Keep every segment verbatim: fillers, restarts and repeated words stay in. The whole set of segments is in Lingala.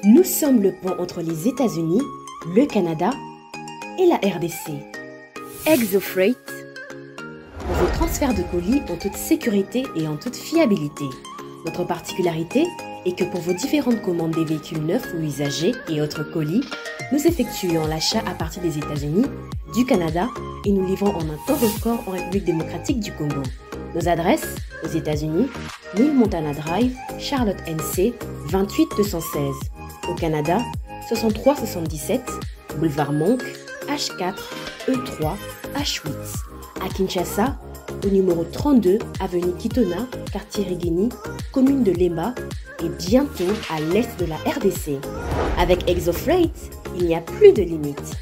Nous sommes le pont entre les États-Unis, le Canada et la R D C. ExoFreight, pour vos transferts de colis en toute sécurité et en toute fiabilité. Notre particularité est que pour vos différentes commandes des véhicules neufs ou usagés et autres colis, nous effectuons l'achat à partir des États-Unis, du Canada et nous livrons en un temps record en République démocratique du Congo. Nos adresses aux États-Unis, mille Montana Drive, Charlotte N C, vingt-huit deux cent seize. Au Canada, soixante-trois soixante-dix-sept, boulevard Monk, H quatre, E trois, H huit. À Kinshasa, au numéro trente-deux, avenue Kitona, quartier Rigini, commune de Lemba, et bientôt à l'est de la R D C. Avec ExoFreight, il n'y a plus de limites.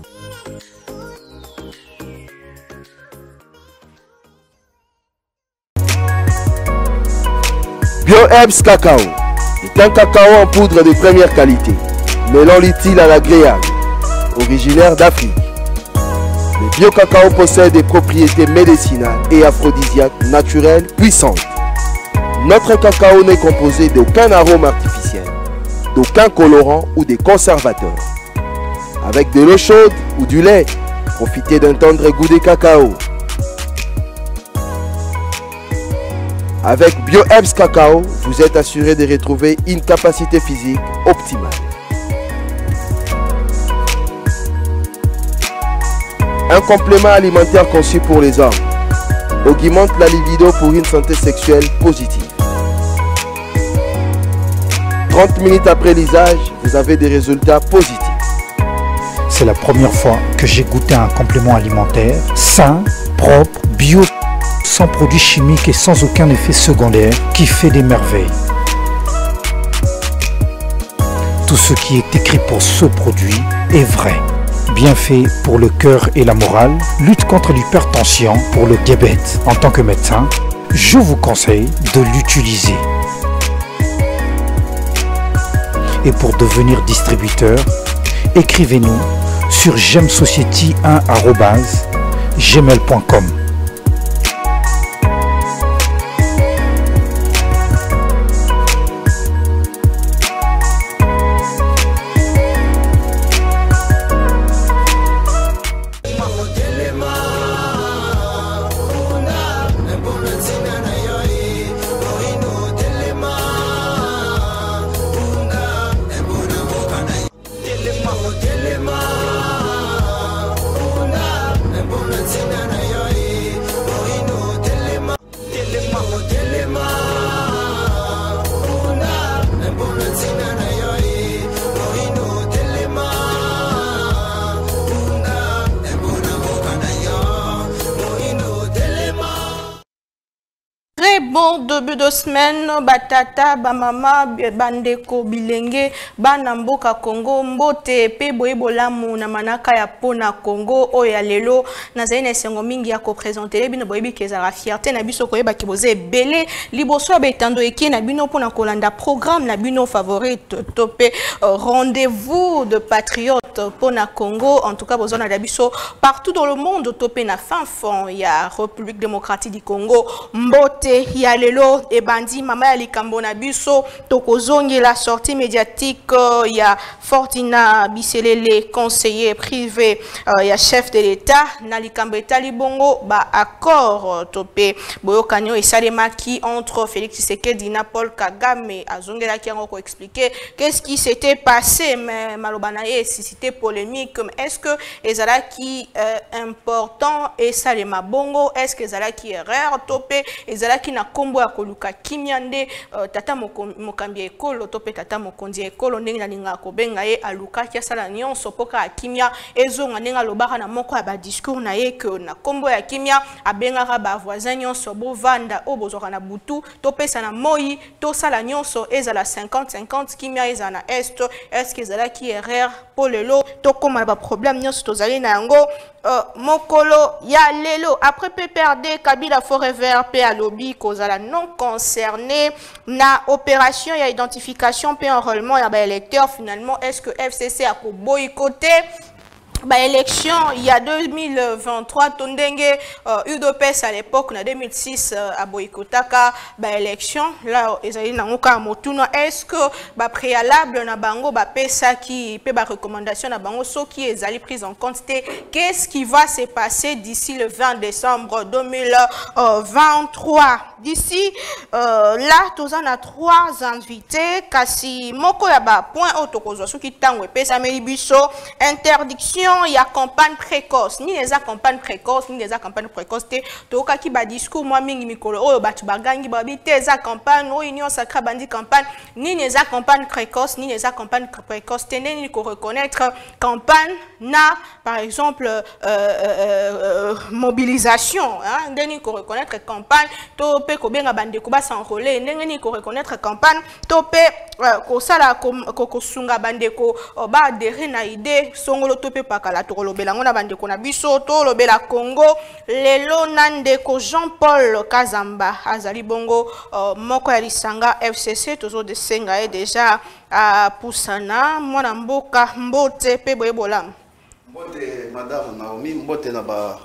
BioHerbs Cacao est un cacao en poudre de première qualité, mêlant l'utile à l'agréable, originaire d'Afrique. Le bio-cacao possède des propriétés médicinales et aphrodisiaques naturelles puissantes. Notre cacao n'est composé d'aucun arôme artificiel, d'aucun colorant ou des conservateurs. Avec de l'eau chaude ou du lait, profitez d'un tendre goût de cacao. Avec BioHerbs Cacao, vous êtes assuré de retrouver une capacité physique optimale. Un complément alimentaire conçu pour les hommes augmente la libido pour une santé sexuelle positive. trente minutes après l'usage, vous avez des résultats positifs. C'est la première fois que j'ai goûté un complément alimentaire sain, propre, bio, sans produits chimiques et sans aucun effet secondaire qui fait des merveilles. Tout ce qui est écrit pour ce produit est vrai. Bienfait pour le cœur et la morale, lutte contre l'hypertension, pour le diabète. En tant que médecin, je vous conseille de l'utiliser. Et pour devenir distributeur, écrivez-nous sur gemsociety un arobase gmail point com. Bon début de semaine, batata, bamama, bandeko, bilenge, banamboka Congo, mbote, pe boebolamu na manaka ya pona Congo, oya lelo, na zaine sengo mingi ya ko présenter, bino boebi kezara fierté, na biso koyeba kiboze belé, liboso abetando eki na bino pona kolanda programme na bino favorite, topé, rendez-vous de patriotes pona Congo, en tout cas bozona da biso, partout dans le monde, topé na fin fond, ya République démocratique du Congo, mbote, ya lelo e bandi mama ya likambo na biso tokozongi la sortie médiatique uh, ya Fortina Biselele conseiller privé uh, ya chef de l'État na likambo etali bongo ba accord uh, topé boyokanyo esalemaki entre Félix Tshisekedi na Paul Kagame azongela ki yango ko expliquer qu'est-ce qui s'était passé mais malobana ye suscité polémique est-ce que ezalaki uh, important esalema bongo est-ce que ezalaki erreur topé ezalaki na kombo ya koluka kimiande uh, tata mokambi ekolo tope tata mokonzi ekolo ndenge nalinga kobenga ye aluka kia sala nyonso poka akimia ezonga ndenge alobaka na moko ya ba discours na ye que na kombo ya kimia abengaka ba voisin nyonso bovanda o bozwaka na butu topesa na moi to sala nyonso ezala cinquante cinquante kimia ezala na est est-ce que ezala ki erreur pour lelo to koma ba problème nyonso tozali na yango uh, mokolo ya lelo après P P R D Kabila Forever pe alobi kozala non concerné na opération ya identification pe enrôlement ya ba électeurs finalement est-ce que F C C a ko boycotter Bah, élection, il y a deux mille vingt-trois, Tondenge, euh, U D P S à l'époque, en deux mille six, euh, à Boyikotaka, bah, élection, là, est-ce que, bah, préalable, na bango, bah, pesa qui, bah, recommandation, na bango, ce qui est allé prise en compte, qu'est-ce qui va se passer d'ici le vingt décembre deux mille vingt-trois? D'ici, euh, là, tous on a trois invités, kasi, moko ya ba, point autokozo, ce qui tangwe, pesa melibiso, interdiction, il y a campagne précoce, ni les campagne précoce, ni les campagne précoce, to ki ba discours moi mingi mikolo, oh ba tu bagangi ba bite za campagne, oh union sacrée bandi campagne, ni les campagne précoce, ni les campagne précoce, tenez ni ko reconnaître campagne na par exemple euh, euh, euh, mobilisation, hein, ni ko reconnaître campagne, to pe ko benga bandi ko ba s'enrôler, ni ko reconnaître campagne, to pe ko sala ko ko sunga bandi ko ba adhérer na idée songolo to pe pakala to lobela ngona bande ko na biso to lobela Congo lelo nande ko Jean-Paul Kazamba azali bongo uh, moko ya lisanga F C C tozo de senga e déjà a uh, pusana mwana mboka mbote pe boyebola mbote madame Naomi mbote na ba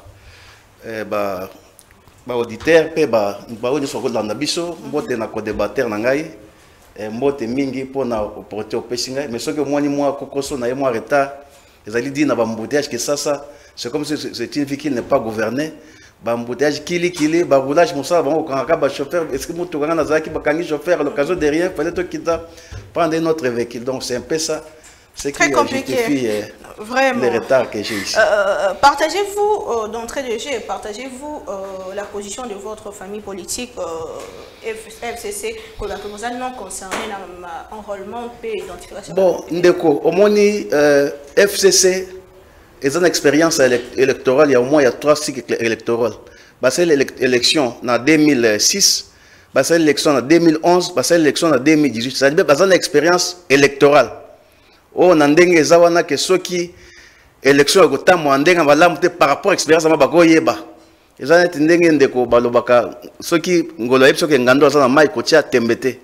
eh, ba ba auditeur pe ba ba oni soko landa biso mbote na ko débatteur na ngai eh, mbote mingi pona opportunité opesinga mais soki mwani mwa kokoso na ye mwa retard. Les alliés disent que que ça, ça, c'est comme si c'est une vie qui n'est pas gouvernée. Bambouteage, kili, kili, baroulage, moussa, bon, quand on a chauffeur, est-ce que vous avez un zaki, bakangi chauffeur, à l'occasion de rien, fallait tout quitter, prendre notre véhicule. Donc c'est un peu ça. C'est très compliqué. Euh, Vraiment. Les retards que j'ai ici. Euh, partagez-vous, euh, d'entrée de jeu, partagez-vous euh, la position de votre famille politique euh, F C C, que vous avez non concerné dans l'enrôlement et l'identification. Bon, Ndeko, au moins, euh, F C C, ils ont une expérience électorale, il y a au moins il y a trois cycles électoraux. C'est l'élection en deux mille six, c'est l'élection en deux mille onze, c'est l'élection en deux mille dix-huit. C'est-à-dire qu'ils ont une expérience électorale. Oh, nandenge zawana que ceux qui élection ko tamu andenga balamute par rapport à expérience ma bako yeba. Ezana tindenge ndeko balobaka ceux qui ngolo yebso ke ngando za na mai ko tia tembete.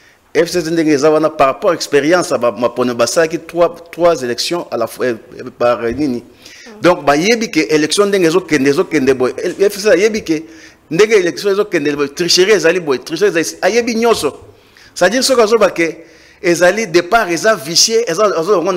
F C ndenge zawana par rapport à expérience ma pone basa qui trois trois élections à la fois par nini. Donc ba yebi que élection ndenge zo kende zo kende boy. F C yebi que ndenge élection zo kende boy tricherie ezali boy tricherie ayebi nyoso. Ça dit ce que zo ba que ezali départ eza vicié eza na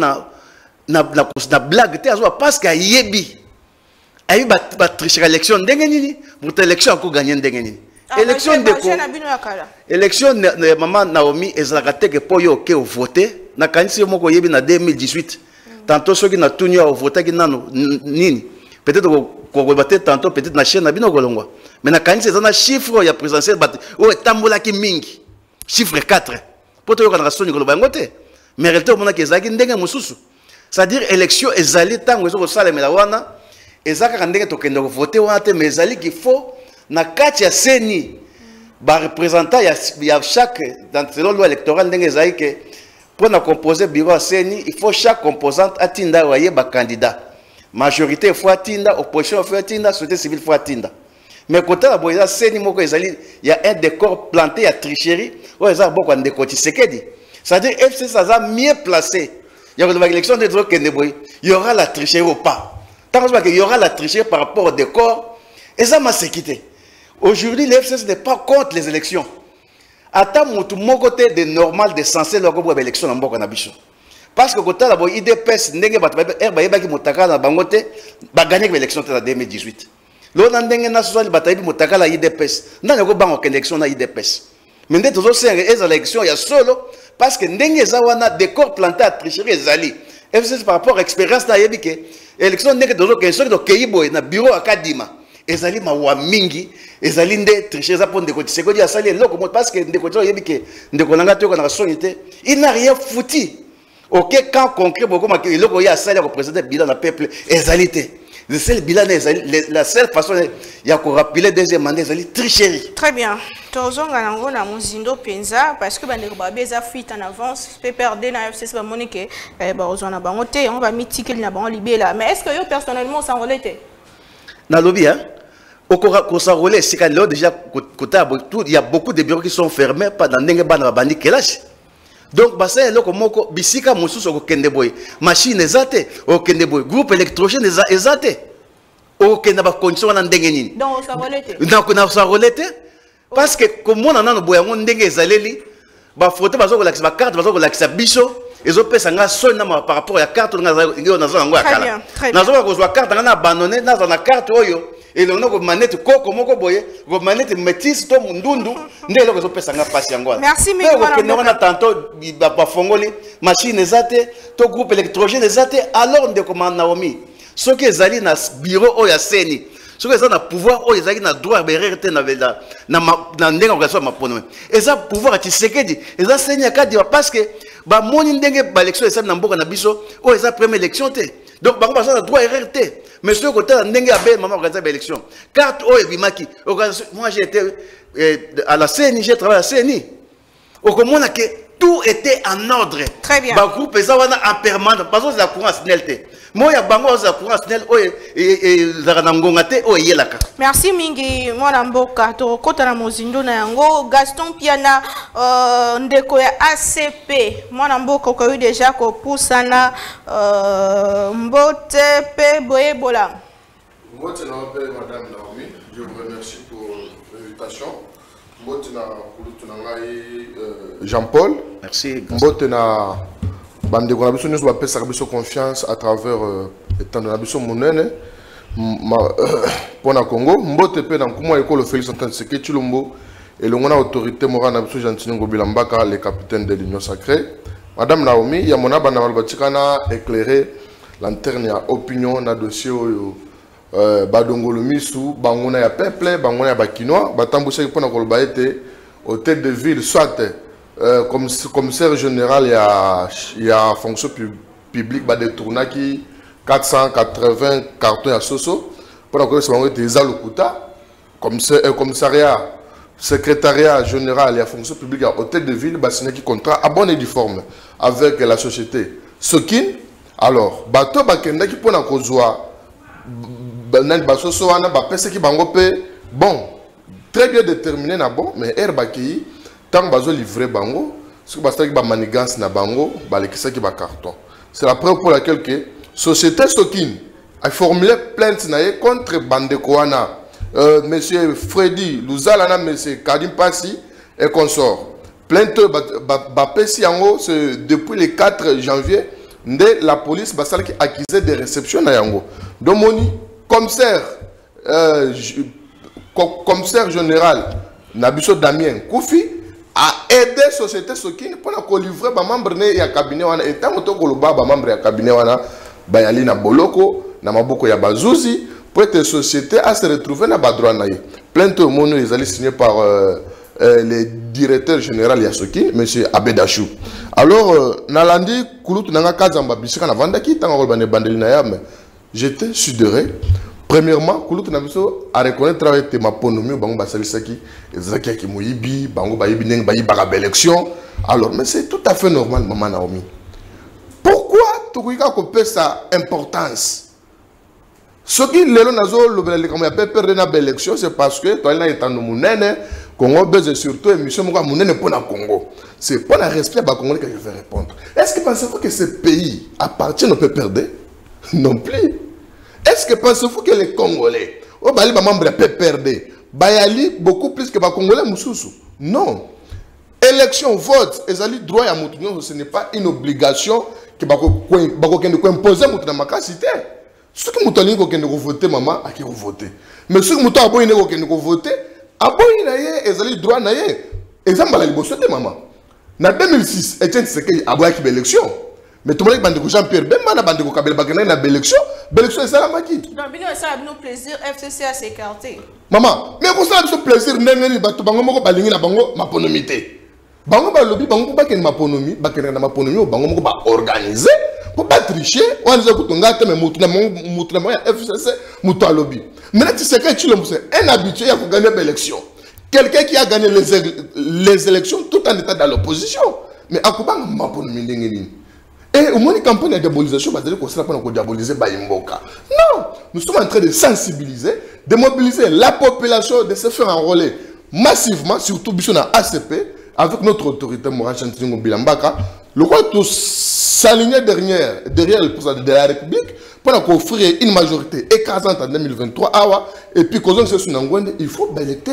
na na blague te azo parce que yebi ayi ba ba tricher élection ndenge nini pour élection ko gagner ndenge nini élection de ko élection de maman Naomi ezala te que po yo ke voter na kanisi moko yebi na deux mille dix-huit tantôt ceux qui na tuni au voter ki nano nini peut-être ko ko bater tantôt peut-être na chaîne na bino kolongwa mais na kanisi eza na chiffre ya présidentiel bat o tambola ki mingi chiffre quatre. Pour tout le monde, mais réalité au monde qui est ndenge mususu. C'est-à-dire élection ezali tango ezo sala melawana ezaka ndenge to kende voter wana mais ezali qu'il faut na kati ya seni ba représentant ya chaque dans selon loi électorale ndenge ezali que pour na composer bureau à seni il faut chaque composante atinda waye ba candidat majorité faut atinda opposition faut atinda société civile faut atinda. Mais côté la boya seni moko ezali il y a un décor planté à tricherie ou ezali beaucoup en décoti sekedi. C'est-à-dire F C ça a mieux placé. Il y aura l'élection des autres il y aura la tricherie ou pas. Tant qu'il y aura la tricherie par rapport au décor, et ça m'a séquité. Aujourd'hui, l'F C C n'est pas contre les élections. Attends, mon côté de normal, de sensé, le groupe d'élection en Boko Nabicho. Parce que côté la I D P S, n'enge bat herba qui mutaka na bangote, ba gagner l'élection en deux mille dix-huit. L'on a n'enge na soixante bataille mutaka la I D P S. N'a pas bango élection na I D P S. Mais dès toujours c'est une élection il y a solo parce que n'enge zawana décor planté à tricherie ezali. F C C par rapport à expérience na yebi que élection n'enge toujours que ceux de Keibo na bureau akadima. Ezali ma wa mingi ezali nde tricher za ponde ko tseko dia sali loko parce que ndeko to yebi que ndeko nanga to na sonité il n'a rien foutu. OK quand concret beaucoup ma loko ya sali ko présenter bilan na peuple ezalité. Le seul bilan la seule façon il y a qu'on rappeler deuxième mandat ezali tricherie. Très bien. Tozonga nango na muzindo penza parce que bande ko babeza fuite en avance peut perdre na F C C ba monique eh ba ozona bango te on va mitiquer na bango libela mais est-ce que yo personnellement sans relais na lobby hein au s'enrôler c'est quand déjà il y a beaucoup de bureaux qui sont fermés pas dans ndenge bana bandi kelage Donc bah c'est eloko moko bisika mosusu ko kende boy machine ezate o kende boy groupe électrogène ezate o kende ba condition wana ndenge nini donc ça relate donc na ça relate parce que comme on en a boy on ndenge ezaleli ba photo bazo ko lakisa ba carte bazo ko lakisa biso ezo pesa nga sona par rapport à carte nga ngo na zo ngo akala na zo ko zo carte nga na abandonner na zo na carte oyo et le nom de manette koko moko boye go manette métis to mundundu ndelo ko zo pesa nga pasi yango merci mais on a tantôt ba fongoli machine ezate to groupe électrogène ezate alors de commande Naomi ce que ezali na bureau o ya seni ce que ezali na pouvoir o ezali na droit berete na vela na na ndenga ko ma pono eza pouvoir ati sekedi eza seni akadi parce que ba moni ndenge ba élection eza na mboka na biso o eza première élection te donc bango baza na droit R R T mais ce côté ndenge abe maman organiser ba élection carte o ebimaki moi j'ai été à la C N I, j'ai travaillé à la C N I au komona que tout était en ordre. Très bien. Ba groupe eza wana en permanence parce que la courant snel te moi ya bango za courant snel o et za na ngonga te o yelaka. Merci mingi mwana mboka to kota na mozindo na yango Gaston Piana euh, ndeko ya A C P mwana mboka ko eu déjà ko pusana euh, mbote pe boyebola. Mbote na pe madame Naomi, je vous remercie pour l'invitation. Mbote na kulutu na ngai Jean-Paul. Merci. Mbote na bande ko na biso nyonso bapesa biso confiance à travers étant na biso monene pona Congo. Mbote pe na nkumu ekolo Félix Antoine Tshisekedi Tshilombo et le ngona autorité morale na biso Jean-Tine Ngobila Mbaka, le capitaine de l'Union sacrée. Madame Naomi, ya mona bana balbatikana éclairer lanterne ya opinion na dossier oyo euh, badongolo misu bangona ya peuple bangona ya bakinois batambusaki pona koloba ete hôtel de ville soit euh, comme commissaire général ya ya fonction pub, publique ba détournaki quatre cent quatre-vingts cartons ya soso pona koloba bango ete eza lokuta commissaire commissariat secrétariat général ya fonction publique ya hôtel de ville ba signé contrat à bonne et due forme avec la société Sokin. Alors bato bakendaki pona kozwa nan basoso wana bapesa ki bango pe bon très bien déterminé na bon mais er baki tant bazo livrer bango ce que bastaki ba manigance na bango balekisa ki ba carton. C'est la preuve pour laquelle que société Sokin a formulé plainte na ye contre bandeko wana euh, monsieur Freddy Luzala na monsieur Kadim Passi et consort. Plainte bapesi yango c'est depuis le quatre janvier de la police basala qui accusé de réception na yango. Donc moni commissaire euh, commissaire général Nabiso Damien Koufi a aidé société Sokin pour la livrer ba membre ne ya cabinet wana et tant que koloba ba membre ya cabinet wana ba yali na boloko na maboko ya bazuzi pour être société à se retrouver na ba droit na ye. Plainte mono les allés signé par euh, euh, le directeur général ya Sokin monsieur Abedachou. Alors euh, nalandi kulutu nanga kazamba bisika na vandaki tanga kolba ne bandeli na yame. J'étais sidéré. Premièrement, Kouloutou Nabiso a reconnu travailler avec ma ponomie, Bango Basalisaki, et Zaki qui Mouibi, Bango Baïbi Neng Baïbi Barabe élection. Alors, mais c'est tout à fait normal, Maman Naomi. Pourquoi Tokuika Kopé sa importance? Ce qui est là, Nazo, le comme il a perdu la belle élection, c'est parce que toi, il a été en Mounene, Congo, Beze surtout, émission Mounene pour le Congo. C'est pas le respect à Congo que je vais répondre. Est-ce que pensez-vous que ce pays appartient au peuple perdre? Non plus. Est-ce que pensez-vous que les Congolais, au Bali, ma membre peut perdre, Bayali beaucoup plus que les Congolais Moussoussou? Non. Élection, vote, et ali droit à Moutounion, ce n'est pas une obligation que vous imposer dans ma cité. Ceux qui Moutounion qui voter, maman, à qui vous votez. Mais ceux qui Moutounion qui voter, à Boynaye, et ali droit naye. Exemple, à la liberté, maman. En deux mille six, Etienne Tshisekedi a boyaki l'élection. Mais tout le monde dit que Jean-Pierre Bemba n'a pas de Kabel Bagana na l'élection, l'élection est ça la magie. Non, mais ça a nous plaisir F C C à s'écarter. Maman, mais pour ça a plaisir n'engeni batu bango moko balingi na bango maponomité. Bango ba lobby bango ba ken maponomi, ba ken na maponomi bango moko ba organiser pour pas tricher, on les a kutonga te mais mutu na mutu na ya F C C mutu a lobby. Mais tu sais que tu le sais un habitué à gagner l'élection. Quelqu'un qui a gagné les les élections tout en état dans l'opposition. Mais à quoi maponomi n'engeni? Et au moins, une campagne de diabolisation, bah, qu'on sera pas diaboliser Bayimboka. Non, nous sommes en train de sensibiliser, de mobiliser la population, de se faire enrôler massivement, surtout Bissona A C P, avec notre autorité morale Chantini Ngobila Mbaka, le roi tout s'aligner derrière, derrière le président de la République pour offrir une majorité écrasante en deux mille vingt-trois. Awa, et puis, quand on se souvient, il faut électer.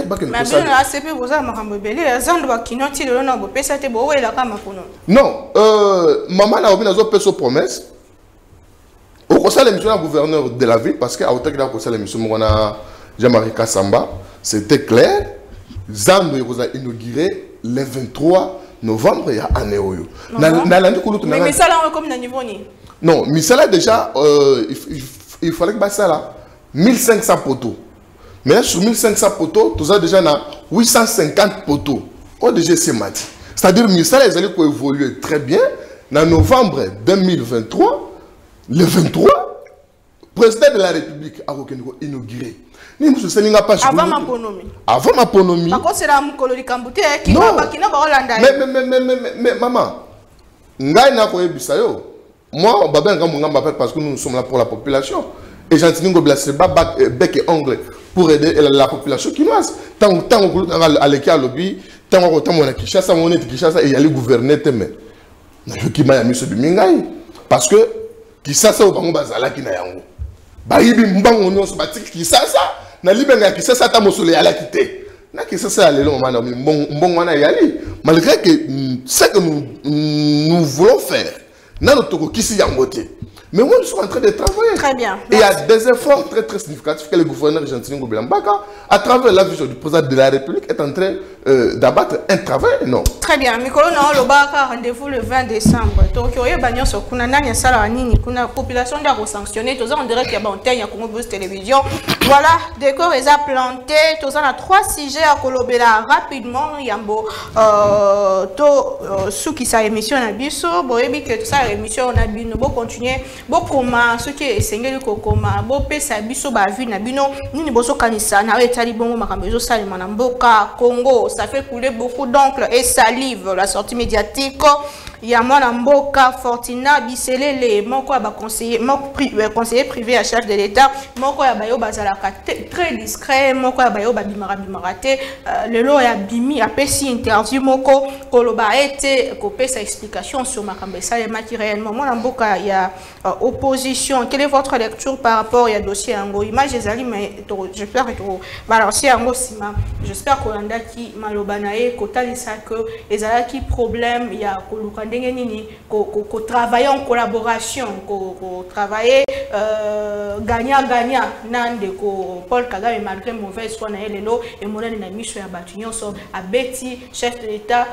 Non, euh, maman a oublié de promesse. Au conseil de l'émission gouverneur de la ville, parce qu'à hauteur de la conseil de l'émission, Jean-Marie Kassamba, c'était clair. Zando a inauguré le vingt-trois novembre, il y a un an. Mais mais ça là, on est comme dans niveau ni. Non, mais ça là déjà, euh, il, il, il fallait que ça là, mille cinq cents poteaux. Mais là, sur mille cinq cents poteaux, tout ça déjà dans huit cent cinquante poteaux. On déjà c'est mati. C'est-à-dire que ça là, ils allaient évoluer très bien. En novembre deux mille vingt-trois, le vingt-trois, le président de la République a inauguré. Avant ma ponomie. Avant ma ponomie. Par contre, c'est la Moukololi Kambouté qui non. va qui n'a pas Hollande. Mais, mais, mais, mais, mais, mais, mais, maman, ngai na koye bisayo. Moi, babé nga m'appelle parce que nous sommes là pour la population. Et Chantini Ngobila c'est pas bec et ongle pour aider la population chinoise. Tant tant qu'on à l'écart lobby, tant qu'on tant on a Kinshasa, on est Kinshasa et y aller gouverner teme. Na yo ki maya miso de mingai parce que Kinshasa au bango bazala ki na yango. Bayibi mbango nyonso batiki Kinshasa. Na libenga Kinshasa ta mosole ala kité. Na Kinshasa ale lo mana mbongo wana yali. Malgré que ce que nous nous voulons faire, na notre kisi yangote. Mais moi, nous sommes en train de travailler. Très bien. Et il y a des efforts très très significatifs que le gouverneur Chantini Ngobila Mbaka, à travers la vision du président de la République, est en train euh, d'abattre un travail énorme. Très bien. Mikolo na lobaka rendez-vous le vingt décembre. Donc il y a banyo so kuna nanya sala nini kuna population doit sanctionner. Tous on dirait qu'il y a banté ya Congo Buzz Télévision. Voilà, décor est planté. Tous on a trois sujets à kolobela rapidement. Yambo euh to sous qui sa émission na biso, boyebi que tout ça émission na bino bo continuer. Bon comment ce qui est sengeli kokoma bo pesa biso ba vie na bino nini boso kanisa na etali bongo makambo zo salima na mboka Congo. Ça fait couler beaucoup d'encre et salive la sortie médiatique. Il y a moi Mboka Fortina Biselele moko ba conseiller moko privé conseiller privé à chef de l'État moko ya bayo bazalaka très discret moko ya bayo ba bimara bimarate le lo ya bimi a pesi interview moko koloba été copé sa explication sur makambo ça les maki réellement moi Mboka il y a opposition. Quelle est votre lecture par rapport à dossier Ango image ezali mais j'espère que balancer Ango sima j'espère qu'on a qui malobanae kotalisa que ezalaki problème il y a koluka qu'on travaille en collaboration, qu'on travaille gagnant-gagnant, nande Paul Kagame malgré mauvaise foi na elelo et mon na mission ya batunyo so a Betty chef de l'État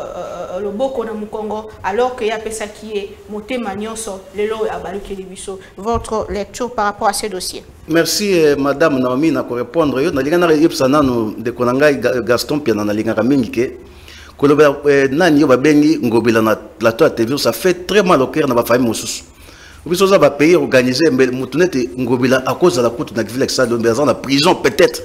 le boko na Mukongo alors que ya pesa qui est monté manyoso lelo a baluki biso. Votre lecture par rapport à ce dossier. Merci eh, madame Naomi na ko répondre yo na lingana yepsana no de konanga Gaston Piana na lingana mingi ke Koloba nani yo babengi Ngobila na plateau à T V ça fait très mal au cœur na ba famille mosusu. Obiso za ba pays organisé mais mutunete Ngobila à cause de la coute na ville ça de maison na prison peut-être.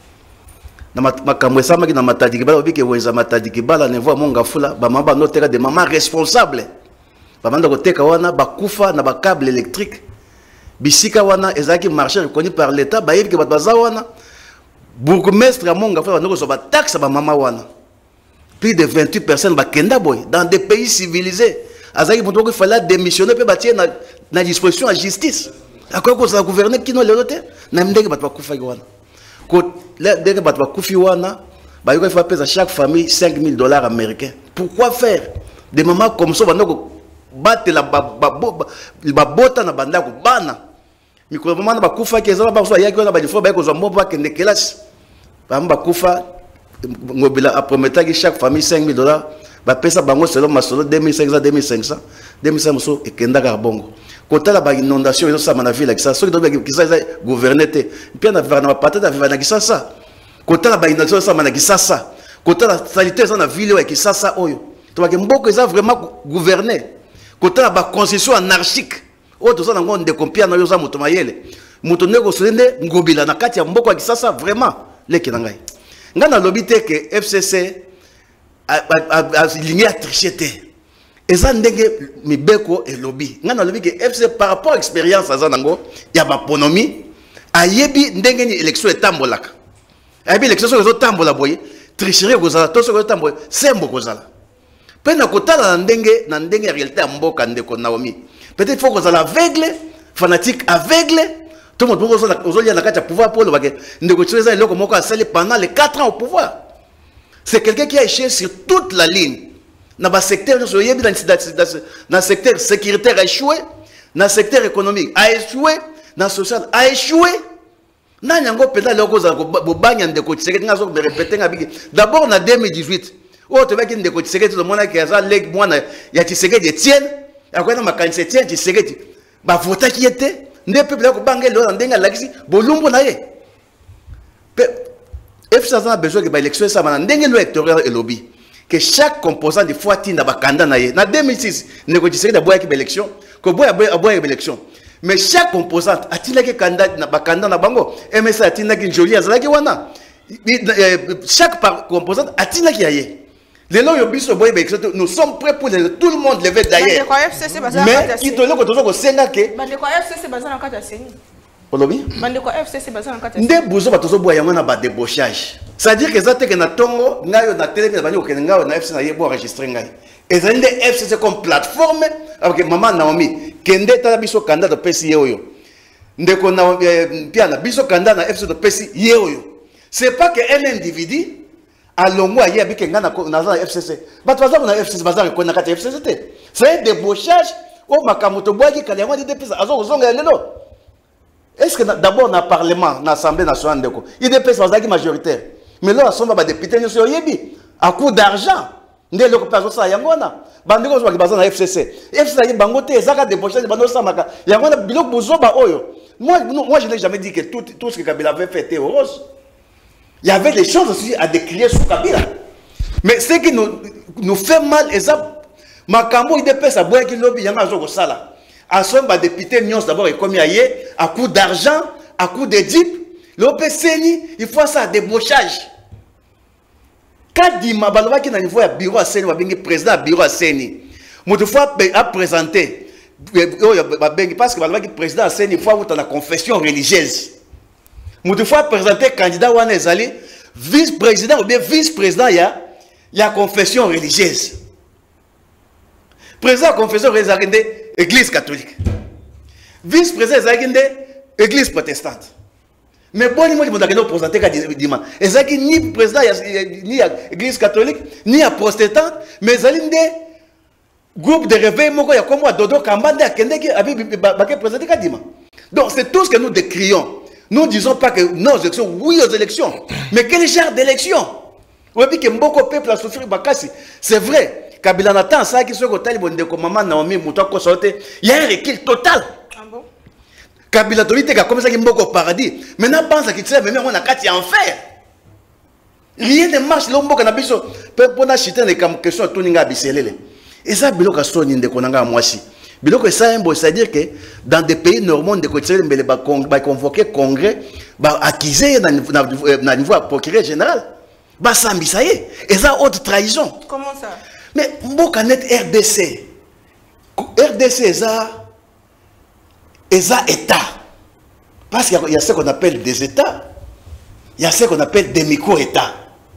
Na makamwe sama ki na matadi ki bala obike weza matadi ki bala ne voit monga fula ba mamba no terrain de maman responsable. Ba manda ko teka wana ba kufa na ba câble électrique. Bisika wana ezaki marché reconnu par l'état ba yebi ke ba baza wana. Bourgmestre monga fula no ko so ba taxe ba mama wana. Plus de vingt-huit personnes dans des pays civilisés. Il fallait démissionner et bâtir la disposition à la justice. À quoi que ça gouverner qui nous l'a noté? N'importe quoi pas faire wana. Quand dès que battre kufi wana, bah il faut payer à chaque famille cinq mille dollars américains. Pourquoi faire des mamans comme ça? Bah battre la ba bota na banda ko bana. Miko maman ba kufa qui ezala ba so ya ki wana ba difo ba ko zo mbo ba kende kelasi. Ba mba kufa Ngobila a promis que chaque famille cinq mille dollars va payer bango selon ma solo deux mille cinq cents deux mille cinq cents deux mille cinq cents et kenda carbongo côté la inondation ils ont ça na ville avec ça ceux qui ça gouverner te puis na va na patata va na kisasa côté la inondation ça na kisasa côté la sanité ça na ville avec ça ça oyo to ba mboko ils ont vraiment gouverner côté la concession anarchique o to ça na ngonde compia na yo za moto mayele moto nego solende Ngobila na kati ya mboko avec ça ça vraiment les kinangai ngana lobité que F C C a ligné à tricher. Et ça ndenge mibeko et lobby. Ngana lobby que F C C par rapport à l'expérience à Zanango, il y a ma ponomie. A yebi ndenge ni élection et tambolaka. A yebi élection sur les autres tambola boye. tricherie kozala to soko tambo sembo kozala pe na kotala na ndenge na ndenge réalité ya mboka ndeko Naomi peut-être faut kozala aveugle fanatique aveugle tout le monde ozoli na kati ya pouvoir pour le bake ndeko Tshisekedi eloko moko asali pendant les quatre ans au pouvoir. C'est quelqu'un qui a échoué sur toute la ligne. Dans le secteur, dans le secteur sécuritaire a échoué, dans le secteur économique a échoué, dans le social a échoué. D'abord en deux mille dix-huit, oh, tu vois qu'il y a des Tshisekedi, tout le monde qui a dit il y a Tshisekedi Etienne, après dans ma Etienne Tshisekedi, bah voter qui était, ne peut pas banger l'eau en dengue la gisi, bolumbo naie. F C A a besoin que l'élection soit dans l'électoral et lobby. Que chaque composant de fois tine dans candidat naie. En deux mille six, négocier d'abord avec l'élection, que boire aboyer avec l'élection. Mais chaque composant a tine que candidat na candidat na bango. M S A a tine que joli azalaki wana. Chaque composant a tine qui aille. Les lois yobis au boyer élection. Nous sommes prêts pour les, tout le monde lever d'ailleurs. Mais qui te le que toujours au Sénat que. Bande quoi F C C basé dans quatre Sénat. Olobi? Bande quoi F C C basé dans quatre Sénat. Nde bozo batozo boya wana ba débauchage. C'est-à-dire que ça te que na tongo ngayo na télé na banyo ke ngayo na F C C na yebo enregistrer ngai. Et ça ndé F C C comme plateforme avec maman Naomi kende ta biso candidat de P C yoyo. Ndeko na pia na biso candidat na F C C de P C yoyo. C'est pas que un individu a longo aye abike ngana na F C C. Ba twaza na F C C bazar ko na kata F C C. C'est un débauchage au makamoto boaki kaliangwa de députés azo zonga lelo. Est-ce que d'abord dans le Parlement, dans l'Assemblée nationale, il y a des personnes majoritaires. Mais là, on a des députés à coup d'argent. Il y a des personnes qui ont des F C C. F C C, il y a des gens qui ont Moi, je n'ai jamais dit que tout, tout ce que Kabila avait fait était rose. Il y avait des choses aussi à décrire sur Kabila. Mais ce qui nous, nous fait mal, c'est que Makambo, il y a des personnes qui ont des gens à son député Nyons d'abord est commis à coup d'argent, à coup de dip. L'O P C N I, il faut ça, débauchage. Quand Dima Balova qui est niveau à bureau à Séni, il président à bureau à Séni. Une fois à présenter, parce que Balova qui est président à Séni, il faut avoir la confession religieuse. Une fois présenter candidat Wane Ezali, vice-président ou bien vice-président, il y a la confession religieuse. Président de la confession religieuse, Église catholique. Vice-président de l'Église protestante. Mais bon, il m'a dit présenté dimanche. Et ça qui ni président ni l'Église catholique ni à protestante, mais il y a groupe de réveil il y a comme Dodo Kambande à Kende qui a présenté dimanche. Donc c'est tout ce que nous décrions. Nous ne disons pas que nos élections, oui aux élections, mais quel genre d'élections? On dit que beaucoup de peuple a souffert Bakassi. C'est vrai. Kabila Nathan, ça qui se côté bon de comme maman Naomi Mouto Kosote, il y a un recul total. Ah bon? Kabila Tolite qui a comme ça qui mboko au paradis. Maintenant pense qu'il sait même on a quatre enfer. Rien ne marche l'ombo canabiso pour na chiter les question tout ninga biselele. Et ça biloko soni de konanga mwasi. Biloko ça c'est-à-dire que dans des pays normaux de côté mais ba convoquer congrès ba accuser na niveau procureur général. Ba sambi ça y est. Et ça haute trahison. Comment ça? Mais Mboka net R D C. R D C, ça, ça État. Parce qu'il y a ce qu'on appelle des États. Il y a ce qu'on appelle des micro-États.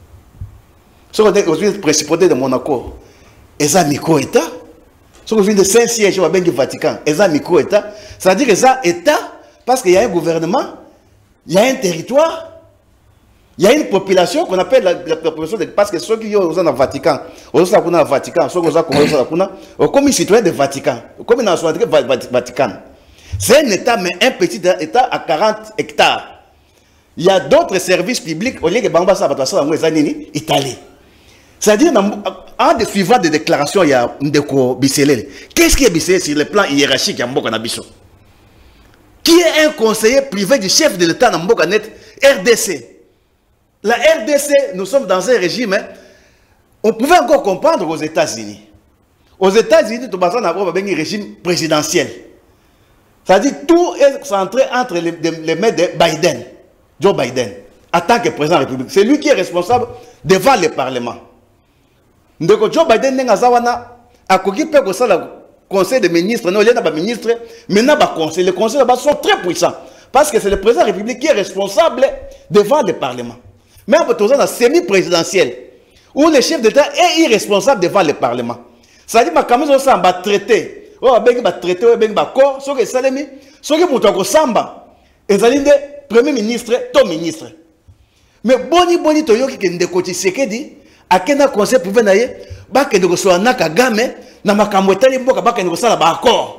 Ce qu'on dit aux principautés de Monaco, ça micro-État. Ce qu'on dit de Saint-Siège, au Vatican, ça micro-État. C'est-à-dire que ça État, parce qu'il y a un gouvernement, il y a un territoire. Il y a une population qu'on appelle la, la population de, parce que ceux qui sont dans le Vatican, ceux qui sont dans le Vatican, ceux qui sont dans le comme les citoyens du Vatican, comme dans le Vatican. C'est un État, mais un petit État à quarante hectares. Il y a d'autres services publics, au lieu que Bamba Sabatassa, en Italie. C'est-à-dire, en suivant des déclarations, il y a Ndeko Biselele. Qu'est-ce qui est Biselele sur le plan hiérarchique à Mboka Nabiso? Qui est un conseiller privé du chef de l'État dans Mboka Net, R D C? La R D C, nous sommes dans un régime, hein, on pouvait encore comprendre aux États-Unis. Aux États-Unis, nous avons un régime présidentiel. C'est-à-dire tout est centré entre les, les mains de Biden, Joe Biden, en tant que président de la République. C'est lui qui est responsable devant le Parlement. Donc Joe Biden a occupé le conseil des ministres, non, il y a des ministres, maintenant le conseil. Les conseils sont très puissants. Parce que c'est le président de la République qui est responsable devant le Parlement. Mais on peut dans semi-présidentiel, où le chef d'État est irresponsable devant le Parlement. Ça dit, quand même, on va traiter. On va traiter, on va corps, ce que ça dit, ce que vous avez samba, et ça dit, premier ministre, ton ministre. Mais boni boni to yoki ke ndeko Tshisekedi, a kena conseil pour venir, ba ke ndeko so na Kagame, na makambo etali mboka ba ke ndeko sala ba accord.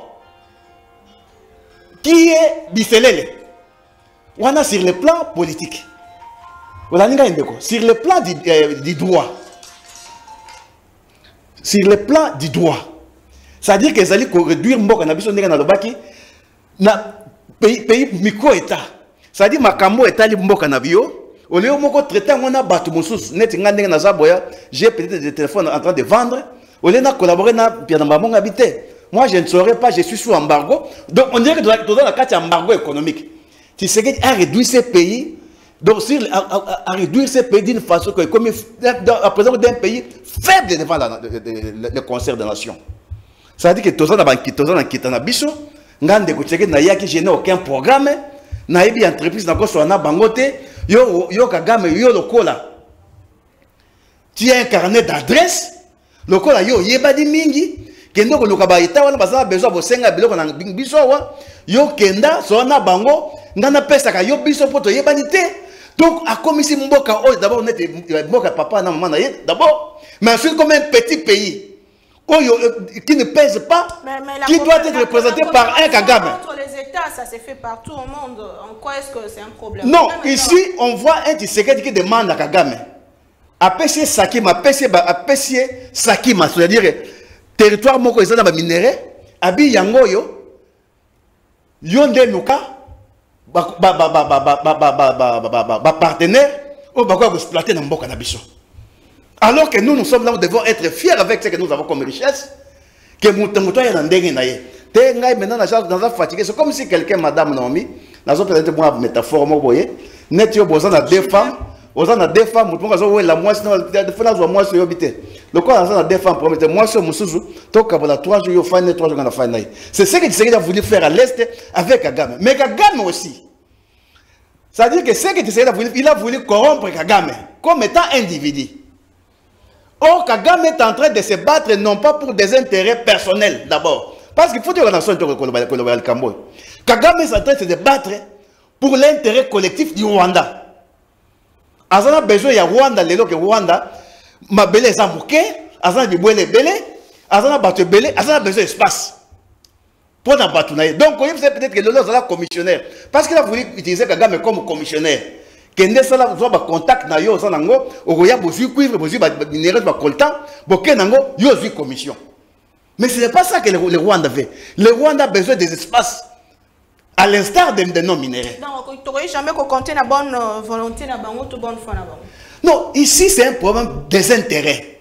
Qui est Biselele? On a sur le plan politique. Sur le plan du, euh, du droit. Sur le plan du droit. C'est-à-dire qu'ils allaient réduire Mboka na biso ndenge na lobaki na pays pays micro-état. C'est-à-dire makambo etali Mboka na bio. Au lieu moko traiter on a batu mususu net ngandenge na zaboya, j'ai peut-être des téléphones en train de vendre. Au lieu de collaborer na bien maman habité. Moi je ne saurais pas, je suis sous embargo. Donc on dirait que dans la carte embargo économique. Tu sais qu'il a réduit ces pays. Donc, sur, à, à, à réduire ces pays d'une façon que, comme à présent, d'un pays faible devant la, le, le, le concert des nations. Ça veut dire que tout ça, tout ça, qui est en abisso, ngande kucheke na yaki je n'ai aucun programme, na ebi entreprise na ko so na bangote, yo yo Kagame yo lokola. Tu as un carnet d'adresse, lokola yo yebadi mingi, kendo ko lokaba ita wana bazana besoin bosenga biloko na biso wa, yo kenda so na bango, ngana pesa ka yo biso poto yebani te. Donc, à comme ici, Mboka, d'abord, on était Mboka, papa, non, maman, d'abord, mais ensuite, comme un petit pays, qui ne pèse pas, mais, mais qui doit être représenté par un Kagame. Entre les États, ça s'est fait partout au monde. En quoi est-ce que c'est un problème? Non, ici, on voit un Tshisekedi qui demande à Kagame, à Pessie Sakima, à Pessie Sakima, c'est-à-dire, territoire, Moko, ils ont des minéraux, Abi Yangoyo, Yonde Nuka, partenaire ou exploiter dans Mboka na biso. Alors que nous, nous sommes là, nous devons être fiers avec ce que nous avons comme richesse. Que nous sommes dans ndenge na ye. Te ngai maintenant na chance dans la fatigue. C'est comme si quelqu'un, madame Naomi, n'a pas peut-être moi métaphore moi boye. Net yo boza na deux femmes, boza na deux femmes, mutu ngazo we la moi sinon de fana zo moi so yobité. Le quoi na deux femmes promettre moi so musuzu to kabala trois jours yo fane trois jours na fane. C'est ce que Tshisekedi a voulu faire à l'est avec Kagame. Mais Kagame aussi. C'est-à-dire que ce que Tshisekedi a voulu, il a voulu corrompre Kagame comme étant individu. Or, Kagame est en train de se battre non pas pour des intérêts personnels d'abord. Parce qu'il faut dire que la nation est le Cambodge. Kagame est en train de se battre pour l'intérêt collectif du Rwanda. Azana a besoin de Rwanda, les que Rwanda, ma belle est amouké, Azana a besoin de belé, Azana a besoin de belé, Azana a besoin d'espace. Pour la battre. Donc, on sait peut-être que l'Olo est commissionnaire. Parce qu'il a voulu utiliser Kagame comme commissionnaire. Kende sala zoba contact na yo sanango okoya bozu cuivre bozu ba minéraux ba coltan boké nango yo zu commission. Mais ce n'est pas ça que le, le Rwanda fait. Le Rwanda a besoin des espaces à l'instar de, de nos minéraux. Donc tu n'aurais jamais compté la bonne volonté la bonne foi là-bas. Non, ici c'est un problème des intérêts.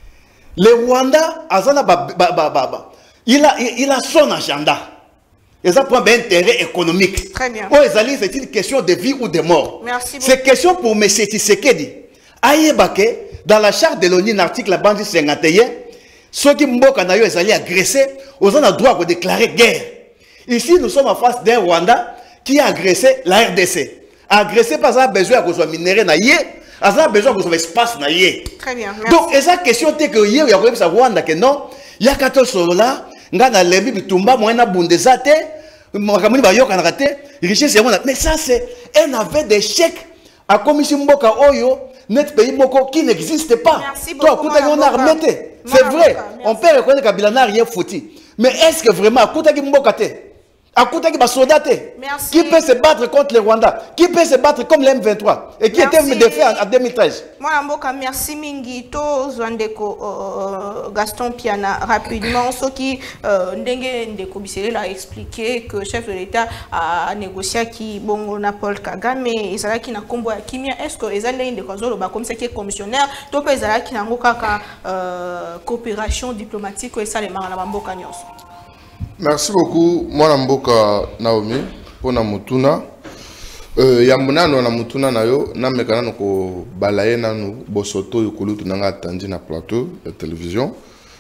Le Rwanda azana ba ba ba ba. Il a il, il a son agenda. Et ça prend un intérêt économique. Très bien. C'est une question de vie ou de mort. Merci beaucoup. C'est question pour M. Tshisekedi. Aïebake, dans la charte de l'ONU, l'article bande cinquante et un, ceux qui mboka na yo ezali agressés, ils ont le droit de déclarer guerre. Ici, nous sommes en face d'un Rwanda qui a agressé la R D C. Agressé parce qu'il a besoin de minerais na yé, il a besoin de espace na yé. Très bien. Merci. Donc, et ça question c'est que hier, il y a un Rwanda que non, il y a quatorze solo là. Ngana lembi bitumba moyena bundezate makamuni bayoka na raté richesse yamona. Mais ça c'est un aveu d'échec à commission mboka oyo net pays moko qui n'existe pas. Merci beaucoup. Toi on a remetté. C'est vrai, on peut reconnaître que Kabila n'a rien foutu. Mais est-ce que vraiment akuta ki mboka te? Akuta ki ba soldat te? Qui peut se battre contre les Rwandais? Qui peut se battre comme l'M vingt-trois et qui était défait en deux mille treize? Moi mboka merci mingi to Zwandeko Gaston Piana rapidement ce qui ndenge ndeko Biselele a expliqué que le chef de l'État a négocié qui bongo na Paul Kagame et ça qui na kombo ya kimia. Est-ce que ezali ndeko zolo ba comme ça qui est commissionnaire to pe ezali qui na ngokaka coopération diplomatique et ça les mara na mboka nyonso? Merci beaucoup, moi Mboka Naomi, pour na mutuna. Euh, yambuna no na mutuna na yo, na mekana no ko balaye na no bosoto yokulu tunanga atandi na plateau de télévision.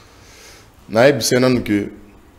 Na ebisena no que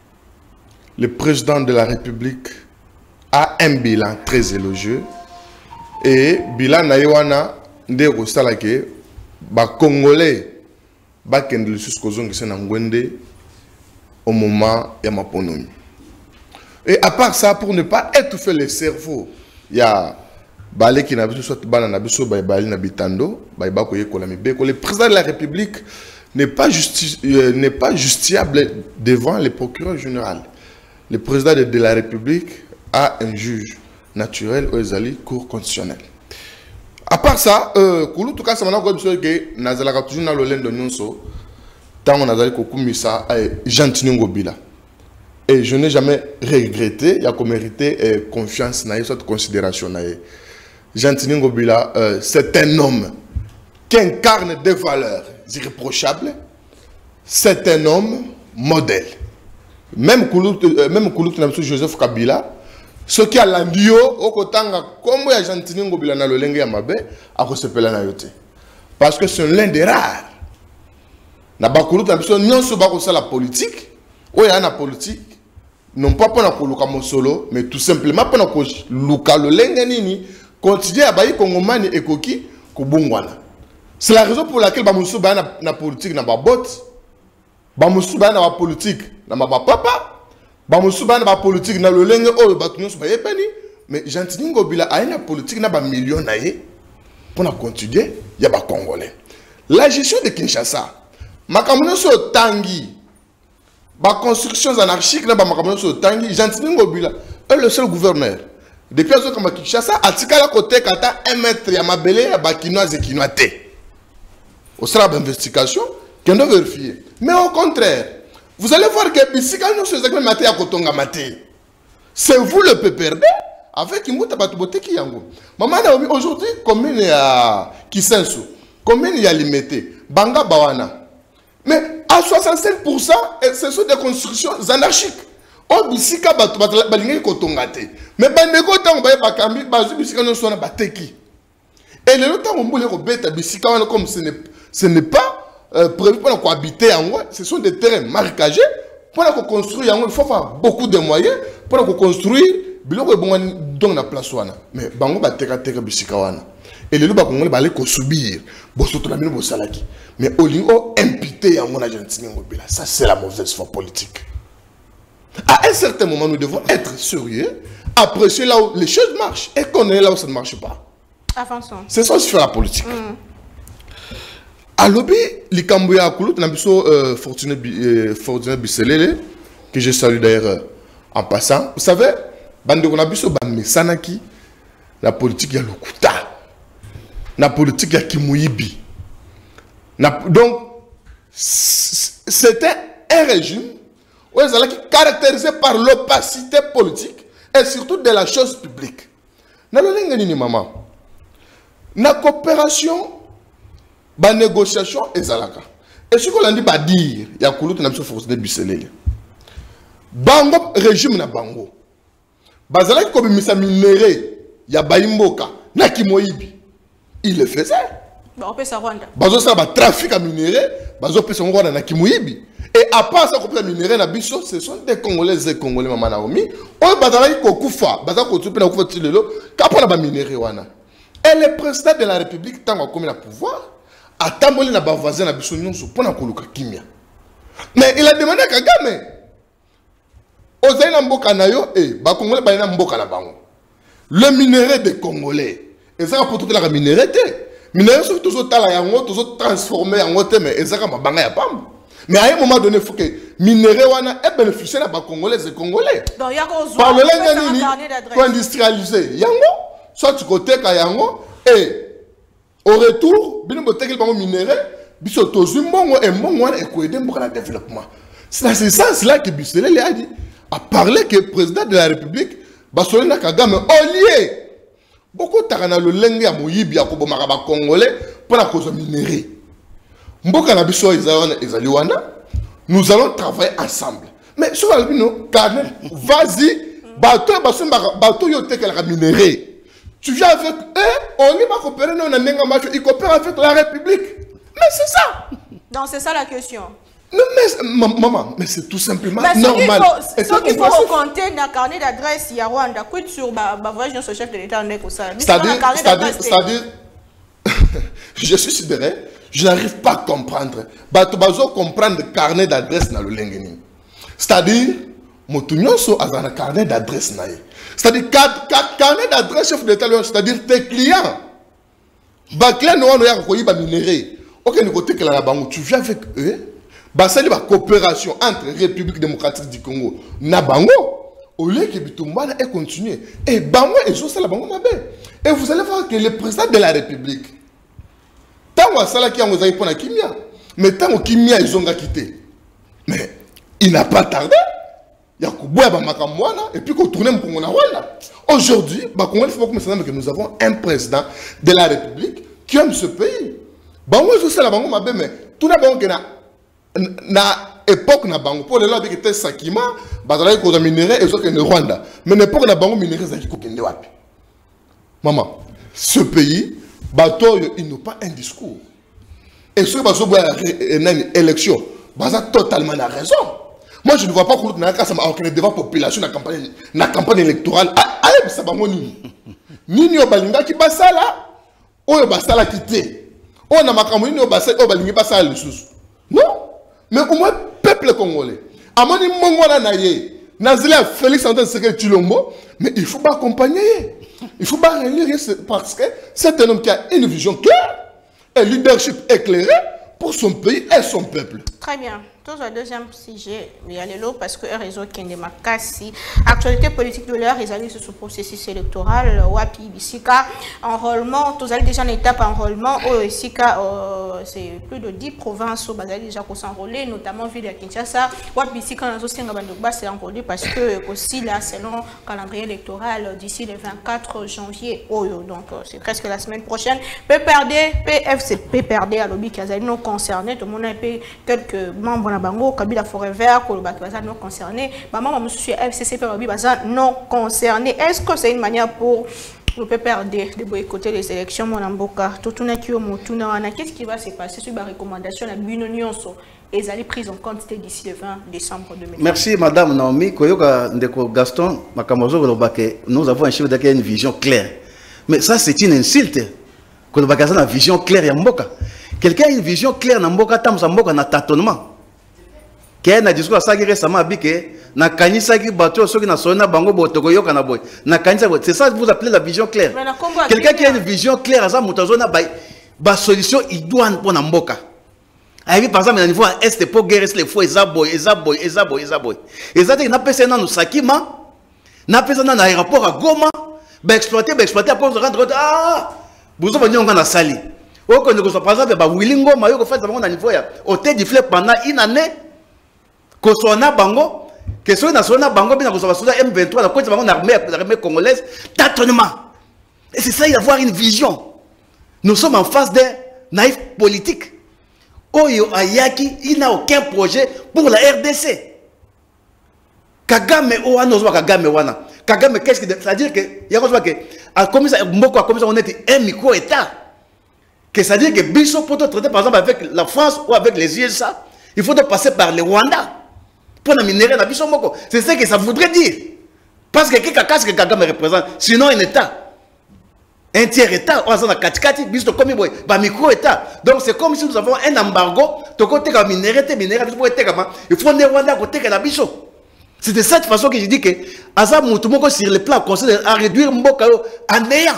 le président de la République a un bilan très élogieux et bilan na yoana ndeko sala ke ba congolais ba kende lisusu kozongisa na ngwende au moment ya maponomi. Et à part ça, pour ne pas étouffer les cerveaux, il y a balé qui n'a pas soit bana na biso ba bali na bitando ba ba ko yekola mibeko. Le président de la République n'est pas justi euh, n'est pas justifiable devant le procureur général. Le président de, de la République a un juge naturel aux ali cour constitutionnelle. À part ça, euh kulu tout cas ça m'a ko biso ke nazala toujours na lolendo nyonso tant on azali ko kumisa Jean-Tini Ngobila. Et je n'ai jamais regretté, il y a qu'on mérité euh, confiance, na cette considération. Jean-Tini Ngobila, euh, c'est un homme qui incarne des valeurs irréprochables. C'est un homme modèle. Même Koulout, euh, même Koulout, Joseph Kabila, ce qui a l'andio, au kotanga, comme il y a Jean-Tini Ngobila na lolenge ya mabe, a kosepela na yote. Parce que c'est l'un des rares. Na ba Koulout, non se ba la politique, ou il y a la politique. Non pas pour la solo, mais tout simplement pour la lolenge continuer à bailler Kongomani et Koki Kubungwana. C'est la raison pour laquelle Bamoussou ba na politique na ba bot, Bamoussou ba na politique na ba papa, Bamoussou ba na politique na lolenge o batunyo so ba yepeni, mais Jean-Tini Ngobila a une politique na ba million na ye pour continuer ya ba congolais. La gestion de Kinshasa, makamno so tangi ba constructions anarchiques na ba makamno so tangi Jean-Tini Ngobila est le seul gouverneur depuis azo kama Kinshasa atikala côté kata un mètre ya mabele ya ba kinoise et kinoate au sera d'investigation qu'on doit vérifier. Mais au contraire, vous allez voir que bisika nous se exactement maté ya kotonga maté, c'est vous le P P R D avec Imuta Batubote ki yango maman na aujourd'hui commune ya Kisenso, commune ya Limete, Banga Bawana. Mais à soixante-cinq pour cent, ce sont des constructions anarchiques. On bisika batu balingi kotongate. Mais bandeko tango baye bakambi bazu bisika no sona bateki. Et le temps on boule robeta bisika wana comme ce n'est ce n'est pas euh, prévu pour cohabiter en moi, ce sont des terrains marécagés pour construire en il faut avoir beaucoup de moyens pour construire biloko bon donc na place wana. Mais bango bateka teka bisika wana. Et les gens qui allaient subir, mais au lieu imputer à mon Jean-Tini Ngobila, ça c'est la mauvaise foi politique. À un certain moment, nous devons être sérieux, apprécier là où les choses marchent et connaître là où ça ne marche pas. Avançons. C'est ça aussi faire la politique. Mm. À l'obé, les Cambouya à Koulout, nous Fortuné Bisselele, que je salue d'ailleurs en passant. Vous savez, Bandeko Nabiso Banme Sanaki, la politique, il y a le Kouta. La politique à Kimouibi. Donc, c'était un régime où ils allaient caractérisé par l'opacité politique et surtout de la chose publique. Dans le ligne maman, la coopération, la négociation et zalaka. Et ce qu'on a dit, bah dire, il y a Koulout n'a pas force de Bisselele. Bango régime na bango. Bazalaki comme misa minéré, il y a Baimboka, na Kimoibi. Il le faisait. On peut savoir. Bazo ça va trafic à minerai, bazo peut savoir na Kimoibi. Et à part ça qu'on peut minerai na biso, ce sont des Congolais et Congolais maman Naomi. On bazalaki ko kufa, bazalaki ko tupe na kufa tilelo, kapona ba minerai wana. Et le président de la République tant comme il a pouvoir, a tamboli na ba voisin na biso nyonso pona koluka kimia. Mais il a demandé à Kagame. Ozaina mboka na yo et ba Congolais ba ina mboka na bango. Le minerai des Congolais. Et ça pour toute la minerai. Minerai sur tout ça tala yango, tout ça transformé yango mais et ça ma banga ya pam. Mais à un moment donné il faut que minerai wana est bénéficier na ba Congolais et Congolais. Donc ya ko par le lenga ni pour industrialiser yango, soit tu côté ka yango et au retour bino boteki bango minerai, biso tozu mbongo et mbongo wana e ko aider mboka na développement. C'est c'est ça c'est là que Bisselele a dit a parlé que le président de la République Basolina Kagame au lieu beaucoup tarana le lenge ya moyibi ya kobomaka ba Congolais pour la cause minérale. Mboka na biso ezali wana, nous allons travailler ensemble. Mais sur la bino Carnet, vas-y, bateau baso bateau yo tekela minérale. Tu viens avec eux, on y va coopérer non na nenga macho, ils coopèrent avec la République. Mais c'est ça. Donc c'est ça la question. Non, mais maman, mais c'est tout simplement mais normal. Ce qu'il faut compter dans le carnet d'adresse, il y a Rwanda, quoi sur le voyage de ce chef de l'État en Écosse. C'est-à-dire, c'est-à-dire, je suis sidéré, je n'arrive pas à comprendre. Bato bazo comprendre le carnet d'adresse dans le lengeni. C'est-à-dire, motunyoso a un carnet d'adresse naïe. C'est-à-dire, carnet d'adresse chef d'État, c'est-à-dire tes clients. Ba client no no ya ko yiba minéré. OK, nous côté que la banque, tu viens avec eux. Bah ça la coopération entre République démocratique du Congo na bango au lieu que Bitumbana ait continué. Et bango et ça la bango mabe. Et vous allez voir que le président de la République tant que ça là qui a osé pour la Kimia, mais tant que Kimia ils ont quitté. Mais il n'a pas tardé. Il y a Kuboya Bamakamwana et puis qu'on tourne pour mon Rwanda. Aujourd'hui, bah comment il faut que nous avons un président de la République qui aime ce pays. Bango et ça la bango mabe mais tout d'abord que na na époque na bango pour les là avec était Sakima, bazala ko za minerai et ça que le Rwanda. Mais l'époque na bango minerai za ko kende wapi. Maman, ce pays bateau il n'a pas un discours. Et ce bateau boya une élection, baza totalement la raison. Moi je ne vois pas que na ka ça m'a aucun devant population na campagne na campagne électorale. Allez ça bango ni. Nini o balinga ki basala, o basala kité. On a makambo ni o basala o balinga basala le sous. Non. Mais au moins, peuple congolais, à mon moment, Nazila Félix Antoine Tshisekedi Tshilombo, mais il faut pas accompagner. Il faut pas relire parce que c'est un homme qui a une vision claire, un leadership éclairé pour son pays et son peuple. Très bien. Toujours le deuxième sujet, il y a le lot parce que un réseau qui est de Makassi. Actualité politique de l'heure, ils allaient sur ce processus électoral. Wapi, Bissika, enrôlement, tous allez déjà en étape enrôlement. Au Bissika, c'est plus de dix provinces où ils déjà s'enrôler, notamment ville de Kinshasa. Wapi, Bissika, on a aussi un c'est enrôlé parce que aussi là, selon le calendrier électoral, d'ici le vingt-quatre janvier, donc c'est presque la semaine prochaine. P P R D, P F C, P P R D à l'objet qui a non concerné, tout le monde a payé quelques membres. Bango, Kabila Forêt Vert, Kolobaza non concerné, Maman Monsieur F C C P Baza non concerné. Est-ce que c'est une manière pour le P P R D de boycotter les élections Monamboka? Qu'est-ce qui va se passer sur la recommandation de la Bunonionso et les prises en compte d'ici le vingt décembre deux mille vingt? Merci Madame Naomi. Koyoka Ndeko Gaston, Makamazo Golobake, nous avons un chef d'État qui a une vision claire. Mais ça c'est une insulte. Kolobaka a une vision claire et Mboka. Quelqu'un a une vision claire dans Mboka, Tam Mboka na tâtonnement. Qu'il na discours ça qui récemment dit que na kanisa qui bateau ceux qui na sona bango botoko yoka na boy na kanisa c'est ça que vous appelez la vision claire. Quelqu'un qui a une vision claire à ça mutazona ba ba solution idoine pour na mboka. Aïe par exemple au niveau est pour guérir les fois eza boy eza boy eza boy eza boy. Eza te na pesa na no sakima na pesa na aéroport à Goma ba exploiter ba exploiter pour rendre ah vous avez nyonga na sali. O ko ne ko par exemple ba wilingo mayo ko fait bango na niveau ya hôtel du fleuve pendant une année. Que soit na bango, que soit na sona bango, bien que soit M vingt-trois, la côte bango l'armée, l'armée congolaise, tâtonnement. Et c'est ça, il y a avoir une vision. Nous sommes en face d'un naïf politique. Oyo Ayaki, il n'a aucun projet pour la R D C. Kagame Owa n'ose Kagame Wana. Kagame, qu'est-ce que c'est-à-dire que il y a quoi que à comme ça, Mboko a comme ça on était un micro-État. Que c'est-à-dire que Bissot peut traiter par exemple avec la France ou avec les U S A, il faut passer par le Rwanda. Pour la minerai na biso moko, c'est ce que ça voudrait dire. Parce que qu'est-ce que Kagame représente, sinon un État, un tiers État, on a un katikati, biso comme boy, ba micro État. Donc c'est comme si nous avons un embargo, to côté ka minerai, te minerai, biso côté ka il faut ne Rwanda côté ka la biso. C'est de cette façon que je dis que Azam Moutoumoko sur le plan conseil à réduire Mboka en néant.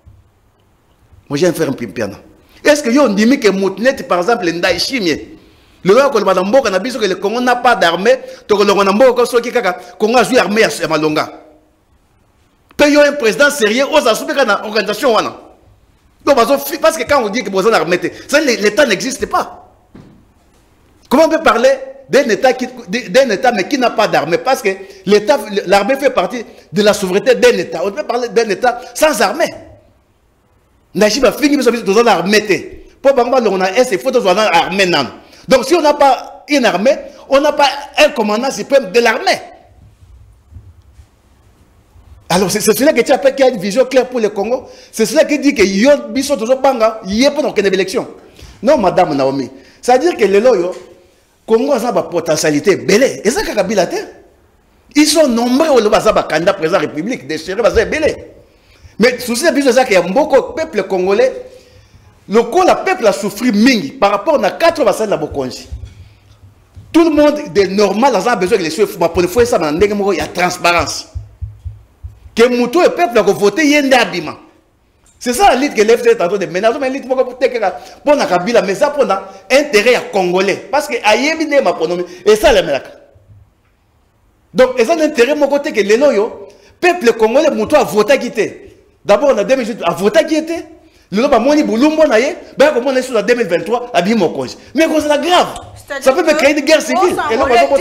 Moi j'ai un faire un pimpiana. Est-ce que yo dit que Moutnet par exemple ndai chimie le roi que le Congo n'a pas d'armée, donc le Congo a joué armée à Malonga. Payons un président sérieux aux organisations. Parce que quand on dit que besoin d'armée, l'État n'existe pas. Comment on peut parler d'un État, qui, d'un État mais qui n'a pas d'armée? Parce que l'État, l'armée fait partie de la souveraineté d'un État. On peut parler d'un État sans armée. Najiba fini besoin d'armée. Pour parler on a il faut avoir une armée. Donc si on n'a pas une armée, on n'a pas un commandant suprême de l'armée. Alors c'est cela que tu appelles qu'il y a une vision claire pour le Congo. C'est cela qui dit que yon biso toujours banga, yé pour nos élections. Non madame Naomi, c'est-à-dire que le loyo Congo a une potentialité belé. Et ça Kabila te. Ils sont nombreux au Loba Zaba candidat président de la République, des chéris bazé belé. Mais souci biso ça qu'il y a beaucoup de peuple congolais le coup, le peuple a souffert mingi par rapport à quatre vassals de Bokonji. Tout le monde de normal a besoin de l'élection. Pour une fois, ça il y a transparence. Que Moutou et le peuple a voté, il y a un habillement. C'est ça la lutte que l'F C est en train de mener. Mais la lutte pour la Kabila, mais ça pour l'intérêt à Congolais. Parce que Ayebi n'est pas pronommé. Et ça, le Melaka. Donc, c'est ça l'intérêt mon côté que les loyaux, peuple congolais, Moutou a voté qui était. D'abord, on a deux mille dix-huit, a voté qui était. Le nom Moni Boulumbo Naye, ben comme on est sur la deux mille vingt-trois, à Bimokonji. Mais c'est grave. Ça peut me créer une guerre civile. Mais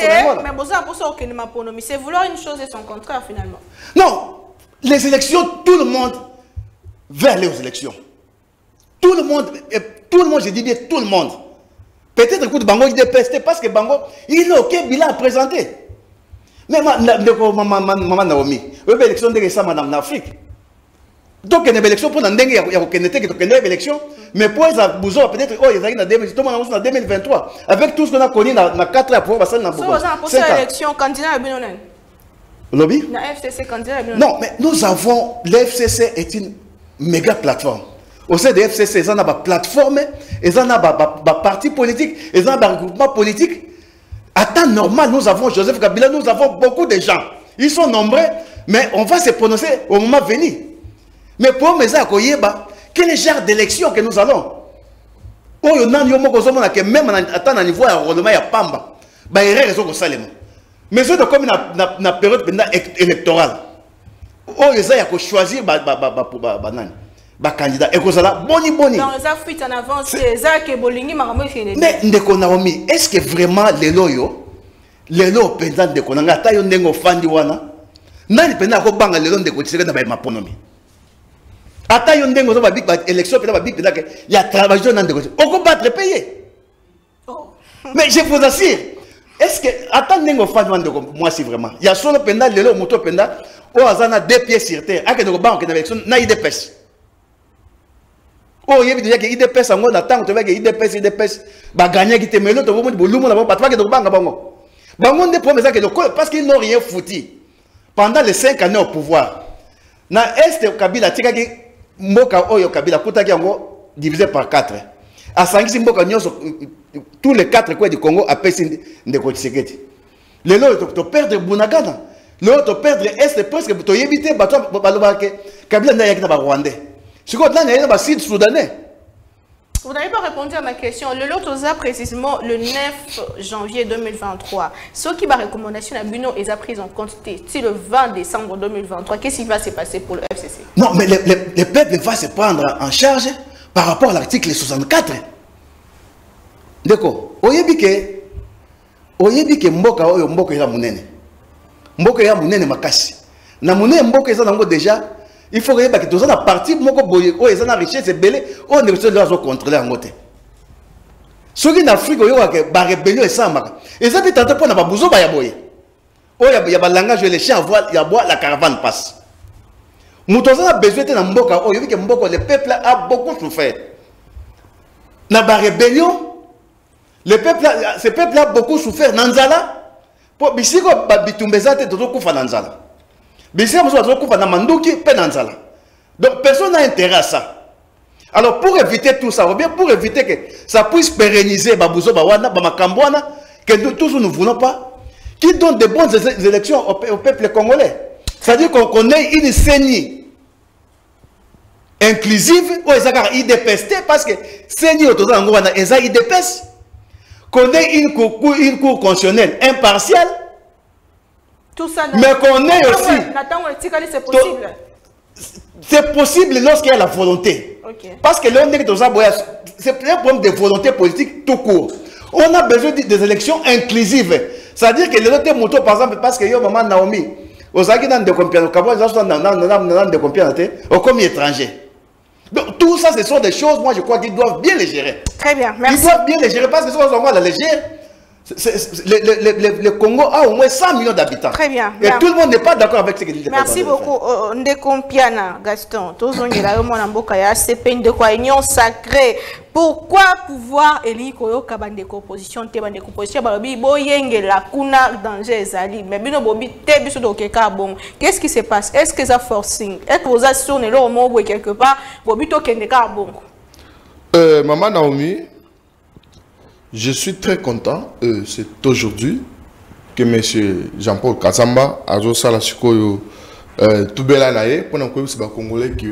c'est vouloir une chose et son contraire finalement. Non, les élections, tout le monde veut aller aux élections. Tout le monde, tout le monde, je dis bien tout le monde. Peut-être que Bango il déteste parce que Bango, il a aucun bilan à présenter. Mais maman Naomi, l'élection de ça, madame d'Afrique. Donc, il y a une élection pour l'année, il y a une élection, mais pour les besoin peut-être, oh, il y a une deux mille vingt-trois, avec tout ce qu'on a connu dans quatre ans pour passer dans le pour cette élection, candidat à Binonen. Lobby? La F C C, candidat à Binonen. Non, mais nous avons, l'F C C est une méga plateforme. Au sein de l'F C C, ils ont une plateforme, ils ont un parti politique, ils ont un regroupement politique. À temps normal, nous avons Joseph Kabila, nous avons beaucoup de gens. Ils sont nombreux, mais on va se prononcer au moment venu. Mais pour me dire quel est le genre d'élection que nous allons? Oh, il y a un même à niveau de la Pamba. Il y a raison de ça. Mais c'est comme la période électorale. Oh, il y a choisir les candidats. Et que ça boni boni. Dans les fuites en avance, c'est ça que Bolingi m'a remis. Mais Naomi, est-ce que vraiment les loyaux, les loyaux pendant de Konanga, taille n'engo fandi wana, n'a pas n'a pas les loyaux de Kotisera dans ma ponomi. Ata yon dengo ba big élection pe ba big il y a travaillé dans des on peut battre payer. Mais je vous assure, est-ce que attends dengo fan moi si vraiment il y a solo penda lelo moto penda o azana deux pieds sur terre a que de banque dans élection na I D P S. Oh yebi déjà que I D P S ngo na tango to ba que I D P S I D P S ba gagner qui te melo to bomo bolumo na ba que de banque bango. Bango de promesse que parce qu'ils n'ont rien foutu pendant les cinq années au pouvoir. Na est Kabila tikaki Mboka Oyo Kabila Kutaki yango divisé par quatre. À Sangisi Mboka Nyonso, tous les quatre coins du Congo appellent Ndeko Tshisekedi. Le lot de perdre Bunagana, le lot de perdre Est presque pour éviter Bato Balobake Kabila n'a pas Rwandais. Ce qu'on a n'a pas Sud-Soudanais. Vous n'avez pas répondu à ma question. Le lot osa précisément le neuf janvier deux mille vingt-trois. Ce qui va recommandation à Buno est prise en compte si le vingt décembre deux mille vingt-trois. Qu'est-ce qui va se passer pour le F C C? Non, mais le, le, le peuple va se prendre en charge par rapport à l'article soixante-quatre. D'accord. Oyebi ke oyebi ke mboka oyo mboka ya munene. Mboka ya munene makasi. Na munene mboka eza nango déjà il faut que tu aies la partie moko boye o eza na richesse belé o ne peut pas contrôler en côté. Ce qui en Afrique yo que ba rébellion et ça et ça peut tenter pour na ba buzo ba ya boye. O ya ya ba langage les chiens voient ya bois la caravane passe. Mutoza a besoin de mboka o yo que mboka le peuple a beaucoup souffert. Na ba rébellion le peuple ce peuple a beaucoup souffert nanzala pour bisiko ba bitumbeza te to kufa nanzala. Donc personne n'a intérêt à ça. Alors pour éviter tout ça, ou bien pour éviter que ça puisse pérenniser Babouzo Bawana, Bamakambouana, que nous tous nous ne voulons pas, qui donne de bonnes élections au, au peuple congolais. C'est-à-dire qu'on connaît une CENI inclusive, ou ils I D P S parce que CENI autour de l'Angoana, ils ont I D P S, connaît une cour, une cour constitutionnelle impartiale. Tout ça, mais qu'on est aussi. C'est possible. C'est possible lorsqu'il y a la volonté. Okay. Parce que l'on est c'est un problème de volonté politique tout court. On a besoin des élections inclusives. C'est-à-dire que les autres motos, par exemple, parce que yo maman Naomi, aux agents de compagnie, de compagnie, au comme étranger. Donc tout ça, ce sont des choses, moi je crois qu'ils doivent bien les gérer. Très bien, merci. Ils doivent bien les gérer parce que si on va la légère. Le, le, le, le Congo a au moins cent millions d'habitants. Très bien. Et tout le monde n'est pas d'accord avec ce que dit. Merci beaucoup. Ndekompiana, Gaston. Pourquoi pouvoir élire Koyo Kabande composition te bande composition babi boyenge la kuna danger zali mais bino bobi te biso do keka bon. Qu'est-ce qui se passe? Est-ce que ça forcing? Est-ce que vous assurez le mot quelque part bobi to kende ka bon? Euh, Maman Naomi, je suis très content. Euh, C'est aujourd'hui que M. Jean-Paul Kazamba a joué ça la Sikoyo tout bel anaye pendant que c'est Congolais qui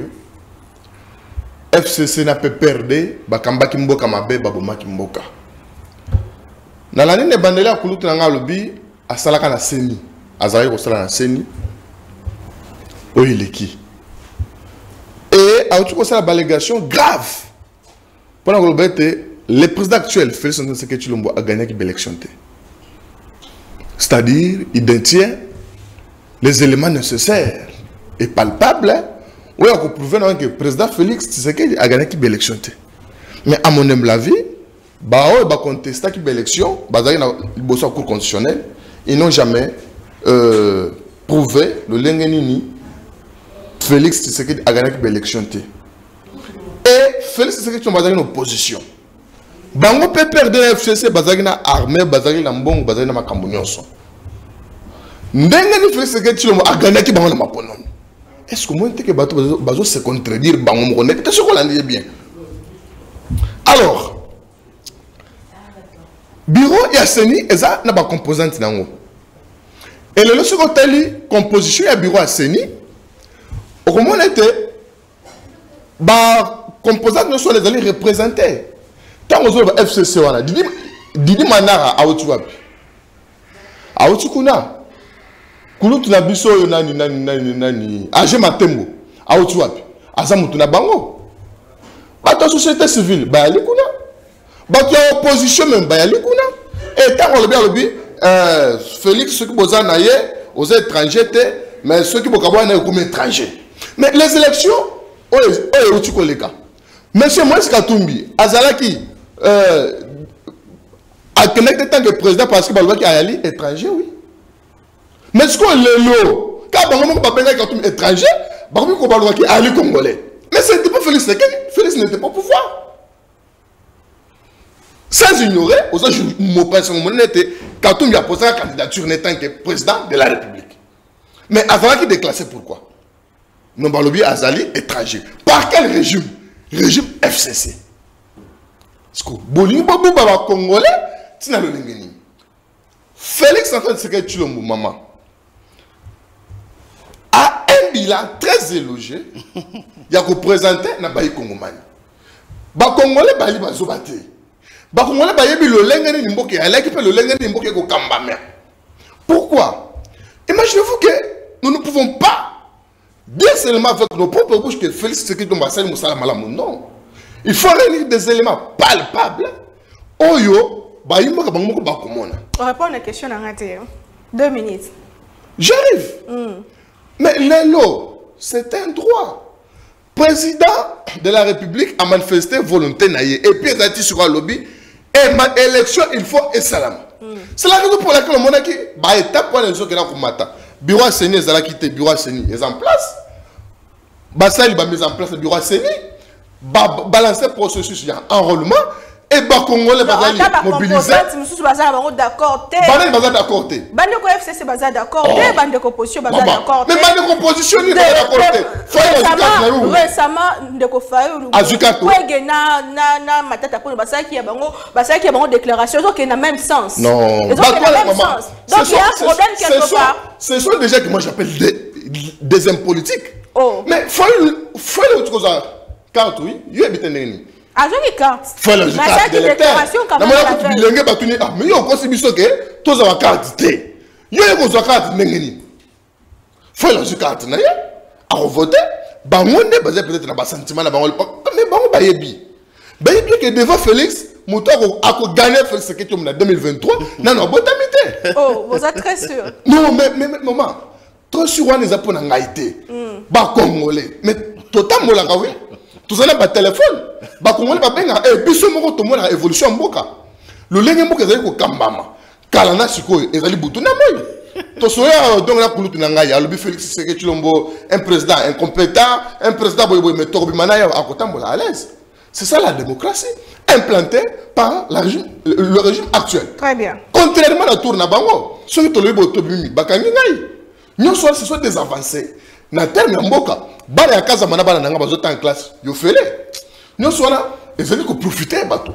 F C C n'a pas perdu, Bakamba Kimboka Mabe, Baboma Kimboka. Dans l'année de Bandela Kouloutou Nanga Lobi, à Salaka na Seni, à Zahir Rosala na Seni, où il est qui? Et à tout cas, la balégation grave. Pendant que le président actuel, Félix Antoine Tshisekedi Tshilombo, a gagné l'élection. C'est-à-dire, il détient les éléments nécessaires et palpables. Oui, on peut prouver que le président Félix Tshisekedi a gagné l'élection. Mais à mon humble avis, bah, on va contester l'élection, bah, dans le cours constitutionnel, ils n'ont jamais euh, prouvé le Lengenini. Félix Tshisekedi a gagné l'élection. Et Félix Tshisekedi est en opposition. Bango peut perdre la F C C, bazaki na armée, bazaki na mbongo, bazaki na makambo nyonso. Ndenge ni Félix Tshisekedi a gagné ki bango na mapono. Est-ce que moi que bato bazo se contredire bango mo connaît que ce qu'on dit bien. Alors, bureau ya Seni eza na ba composante nango. Et le second tali composition ya bureau ya Seni au moment était bah composante ne sont les alliés représentés tant aux autres F C C wana Didi Didi Manara a otu wapi a otu kuna kulutu na biso yo nani nani nani nani Age Matembo a otu wapi azamutu na bango bato société civile ba yali kuna bato opposition même ba yali kuna et tant on le bien le bi euh Félix ceux qui boza na ye aux étrangers mais ceux qui bokabwa na comme étrangers. Mais les élections, oh, oh, tu connais cas. Monsieur Moïse Katumbi, Azalaki, euh, a connecté tant que président parce que Balwa qui a allé étranger, oui. Mais ce qu'on le lot, quand on va pas Katumbi étranger, Balwa qui Balwa qui a allé congolais. Mais ce n'était pas Félix Tshisekedi, Félix n'était pas au pouvoir. Sans ignorer, aux autres, je me pense que Katumbi a posé la candidature n'étant que président de la République. Mais Azalaki déclassé pourquoi? Non, Balobi Azali étranger. Par quel régime? Régime F C C. Parce que Bolini Bobo Baba Congolais, c'est dans le Lingeni. Félix Antoine Tshisekedi Tshilombo, maman, a un bilan très élogé. Il y a que présenter na Bayi Congomani. Ba Congolais Bayi Bazobate. Ba Congolais Bayi le Lingeni Nimboke, elle a qui fait le Lingeni Nimboke ko Kambame. Pourquoi? Imaginez-vous que nous ne pouvons pas dire seulement avec nos propres bouches que Félix Tshisekedi Tshilombo a Moussala Malamu. Non. Il faut réunir des éléments palpables. Oyo, ba yimbo ka bango ba komona. On répond à la question en raté. Deux minutes. J'arrive. Mm. Mais l'élo, c'est un droit. Président de la République a manifesté volonté naïe. Et puis il a dit sur le lobby, et ma élection, il faut et salam. Mm. C'est la raison pour laquelle le monarque ba étape pour l'élection qui a combattu. Bureau Seni est là quitté, bureau Seni est en place. Bassal va mise en place le bureau Seni. Ba balancer processus enrôlement et ba Congolais va mobiliser. Monsieur Bazar va d'accord. Bande Bazar d'accord. Bande ko F C C Bazar d'accord. Bande ko opposition Bazar d'accord. Mais bande ko opposition ni d'accord. Récemment, récemment de ko Fayulu. Azukato. Ouais na na na matata pour Bazar qui a bango, Bazar qui a bango déclaration donc qui n'a même sens. Non. Donc il a même sens. Donc il y a un problème quelque part. Ce sont déjà que moi j'appelle des des hommes politiques. Oh. Mais faut faut le autre chose carte oui, il habite nini. Ajo ki carte. Faut la carte déclaration quand même. Na moi bilenge batuni ah mais yo kosi biso ke to za carte té. Yo ko za carte nini. Faut la carte na ya. A voter bangonde basé peut-être na ba sentiment na bango mais bango ba yebi. Ba yebi que devant Félix Mouto a gagné Félix Tshisekedi en deux mille vingt-trois. Non non botamité. Oh, vous êtes très sûr. Non mais mais maman, trop sûr on les a pour n'aïté. Ba congolais. Mais total mo la kawe. Tout ça na ba téléphone. Ba congolais ba benga et biso moko to mona évolution mboka. Le lenge mboka ezali ko kambama. Kala na sikoyo ezali butu na moyi. To soya donc la kulutu na ngai alobi Félix Tshisekedi Tshilombo un président incompétent, un président boy boy mais torbi manaya a kotambola à l'aise. C'est ça la démocratie implantée par la régime, le, le régime actuel. Très bien. Contrairement à la tour Nabango, ceux qui ont le botobimi, bakangi ngai. Nous sommes ce sont des avancées. Na terme mboka, bala ya kaza manaba na nga bazota en classe, yo fele. Nous sommes là ils allaient profiter bateau.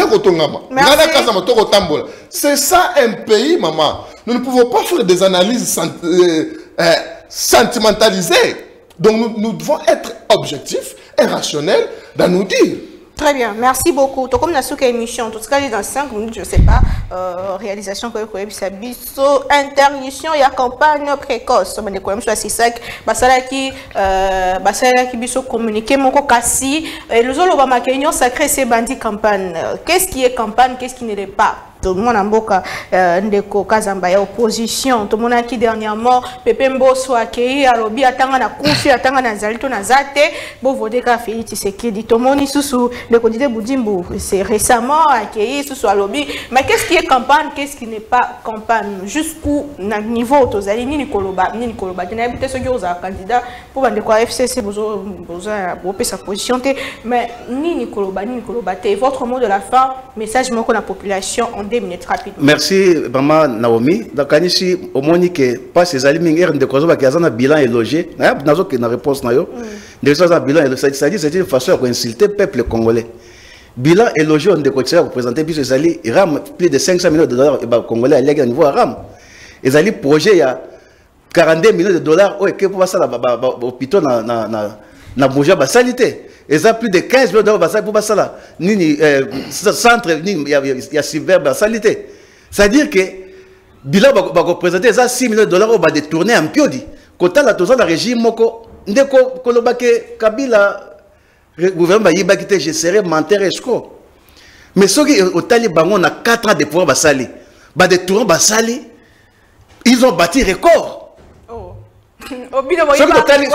C'est ça un pays, maman. Nous ne pouvons pas faire des analyses sent euh, euh, sentimentalisées. Donc nous, nous devons être objectifs et rationnels dans nous dire. Très bien, merci beaucoup. Comme nous avons une émission, en tout cas dans cinq minutes, je ne sais pas, euh, réalisation que vous avez interdiction, il y a campagne précoce. Je suis sûr que vous communiquer mon kasi. Le Obama Kenyon sacré c'est bandit campagne. Qu'est-ce qui est campagne, qu'est-ce qui ne l'est pas? Tout le monde a mboka ndeko kazamba ya opposition. Tout le monde a qui dernièrement Pepe Mbosso a accueilli à lobby atanga na kufi atanga na zalito na zate bo voter ka Félix Tshisekedi. Tout le monde ici sous le candidat Boudimbo c'est récemment accueilli sous à lobby. Mais qu'est-ce qui est campagne, qu'est-ce qui n'est pas campagne? Jusqu'où na niveau tozali ni Nikoloba ni Nikoloba. Je n'ai pas ce que vous avez candidat pour vendre quoi F C C bozo bozo bope sa position mais ni Nikoloba ni Nikoloba. Votre mot de la fin, message mon la population en deux minutes rapidement. Merci, maman Naomi. Donc, ici, au moins, que pas ces aliments, de quoi qui a un bilan élogé. N'a pas de réponse. De ça, bilan élogé. C'est-à-dire, c'est une façon d'insulter le peuple congolais. Bilan élogé, on découvre représenter plus les alliés. Il rame plus de cinq cents millions de dollars congolais à l'égal niveau ram. Les alliés projet, il y a quarante-deux millions de dollars. Oh, et que pour ça, au piton, na na na na bouger la salité. Ils ont plus de quinze millions d'euros pour ça. Ni ni centre, ni il y a il y a cyber salité. C'est-à-dire que bilan va représenter ça six millions de dollars au bas de tourner en piodi. Quand la toza la régime moko ndeko kolobake Kabila gouvernement yiba kité je serai menteur escroc. Mais ceux qui au Taliban on a quatre ans de pouvoir basali. Ba de tourner basali. Ils ont bâti record. Ce que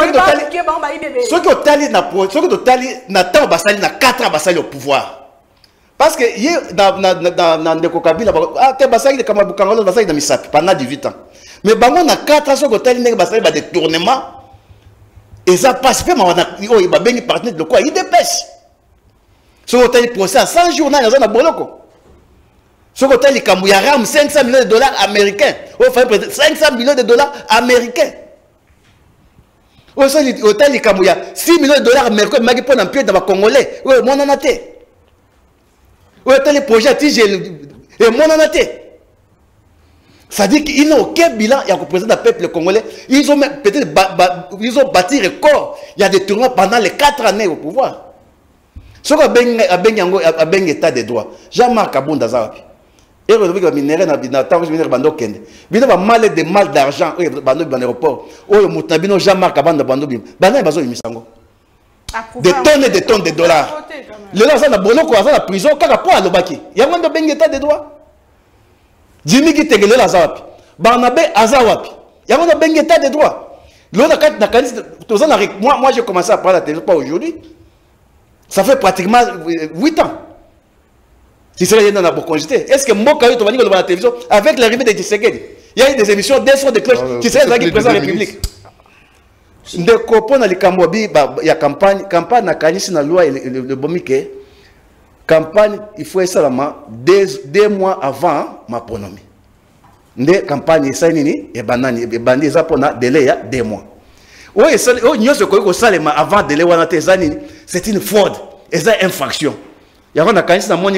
tu na temps basali na quatre ans basali au pouvoir parce que hier dans dans dans ndeko Kabila ah te basali de kama bukangolo basali na misapi pendant dix-huit ans mais bango na quatre ans ce que tali ndeko basali ba détournement et ça passe pas ma oh il va béni partenaire de quoi il dépêche ce que tali procès à cent jours na na boloko ce que tali kamuya ram cinq cents millions de dollars américains oh cinq cents millions de dollars américains. Au hôtel Kamouya, six millions de dollars américains, mais pour un pied dans les Congolais. Oui, mon anaté. Au hôtel projet Tigé, et mon anaté. Ça dit qu'ils n'ont aucun bilan, il y a représenté le peuple congolais. Ils ont peut-être ils ont bâti record. Il y a des tournois pendant les quatre années au pouvoir. Ce qu'on a bien état de droit. Jean-Marc Abunda Zawapi. Et le minerai na na temps je bando kende bino ba mal de mal d'argent et bando ban aéroport o mutabino Jean-Marc Abanda bando bim bana bazo misango des tonnes et des tonnes de dollars le là ça na boloko ça na prison kaka po alobaki yango ndo bengi état de droit Jimmy ki tegele la zawapi Barnabé azawapi yango ndo bengi état de droit le na kat na kanisi toza na moi moi j'ai commencé à parler à la télévision pas aujourd'hui ça fait pratiquement huit ans. Si c'est là, est-ce que moi, quand tu vas la télévision, avec l'arrivée de Tshisekedi, il y a eu des émissions, des sons de cloche, qui seraient là qui présentent la République. De copains dans les Kambobi, il y a campagne, campagne na kanisi na loi le bomike, campagne, il faut seulement deux mois avant ma pronomie. De campagne, ça nini, et banani, et bandi, ça pour na délai ya deux mois. Oui, ça, oh, nous ce qu'on salema avant délai wana tezani, c'est une fraude, et c'est une infraction. Il y a un candidat qui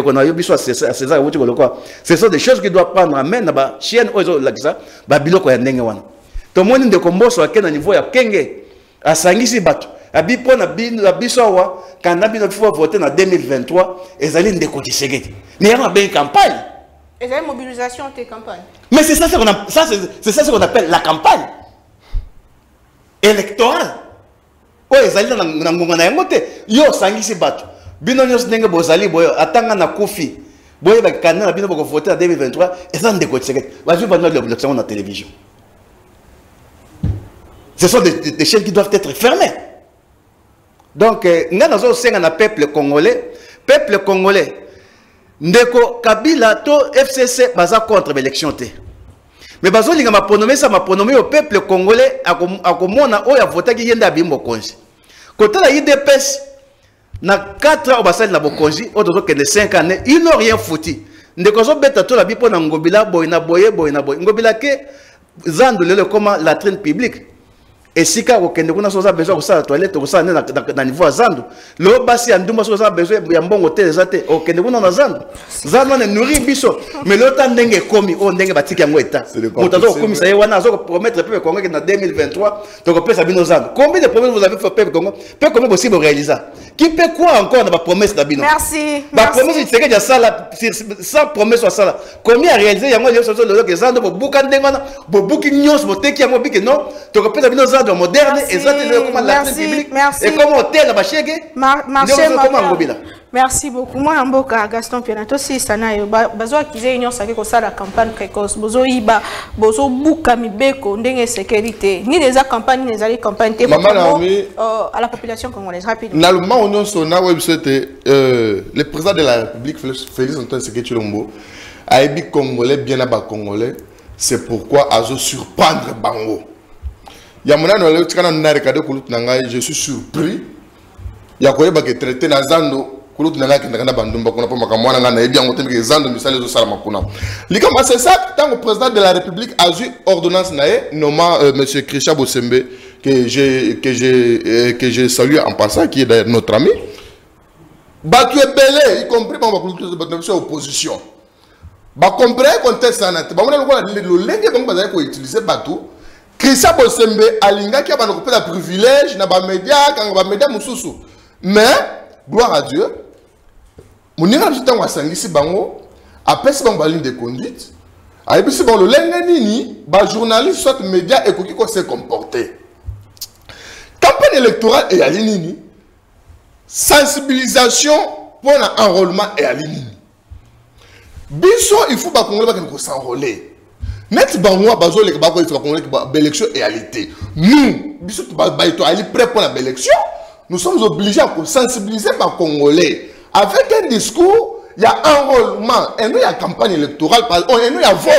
ce sont des choses qui doivent prendre en main. Chienne, Babilo, il tout le monde de combo sur un niveau ya kenge à sangisi batu abi pona na bisowa quand na bino faut voter en deux mille vingt-trois et ça ligne de côté segeti mais il y a une campagne et ça mobilisation de campagne mais c'est ça qu'on a ça c'est ça ce qu'on appelle la campagne électorale oh ça ligne na ngona yango te yo sangisi batu bino nyos ndenge bozali boyo atanga na kofi boyo ba kanana bino boko voter en deux mille vingt-trois et ça de côté segeti va jouer pendant l'élection na télévision. Ce sont des, des, des chaînes qui doivent être fermées. Donc, nous avons aussi un peuple congolais. Peuple congolais. Ndeko Kabila, to F C C, baza contre l'élection. Mais bazo linga ma pronomé ça ma pronomé au peuple congolais à komona o ya voter qui yenda bimbo konji. Côté la I D P S na quatre ans au basal na bokonji, au dodo que de cinq années, ils n'ont rien foutu. Ndeko zo beta to la bipo na ngobila boy na boye boy na boy. Ngobila ke zando le comme la traîne publique. Et si quand on a besoin de ça, la toilette, on a dans niveau à Zando. Le basi a besoin de bon hôtel, on a Zando. Zando on nourrit biso. Mais l'autre temps n'est commis, on n'est pas tika ngweta. Pour t'avoir commis ça, on a promettre le Congo en deux mille vingt-trois, donc on peut s'abîmer Zando. Combien de promesses vous avez fait au Congo? Peu combien possible réaliser? Qui peut quoi encore dans la promesse d'abino? Merci. La promesse c'est que ça là, sans promesse sur ça là. Combien a réalisé? Il y a moi je suis le Zando pour boucandengana, pour bouquignos, pour teki à moi bique non. Donc on peut s'abîmer Zando moderne et ça c'est comment la publique et comment hôtel la chèque marché merci beaucoup moi Mboka Gaston Pianato si sana yo bazo akize union sake ko sala campagne précoce bozo iba bozo buka mibeko ndenge sécurité ni les campagnes ni les campagnes te à la population congolaise rapidement normalement union sona website euh le président de la République Félix Antoine Tshisekedi Tshilombo a dit congolais bien à bas congolais c'est pourquoi azo surprendre bango. Je suis surpris. Il y a quoi que traité dans Zando. C'est ça, tant que le président de la République a eu ordonnance nommant M. Christian Bossembe, que j'ai salué en passant, qui est d'ailleurs notre ami. Bah, tu es belé, y compris par l'opposition. Bah, comprenez le contexte. Bah, on a le langue qu'on utilise bateau. Christian Bossembe alinga qui a un privilège na ba média quand ba média mususu mais gloire à Dieu moninga bitango asangisi bango apesi bango ba ligne de conduite ayebisi bango le lenge nini ba journaliste soit média ekoki ko se comporter campagne électorale et ali nini sensibilisation pour l'enrôlement et ali nini biso il faut ba congolais ba ko s'enrôler. Net banwa bazo le bako ifra congolais qui élection et réalité. Nous, biso baito ali prêt pour la élection, nous sommes obligés à sensibiliser les congolais avec un discours, il y a enrôlement et nous il y a campagne électorale et nous il y a vote.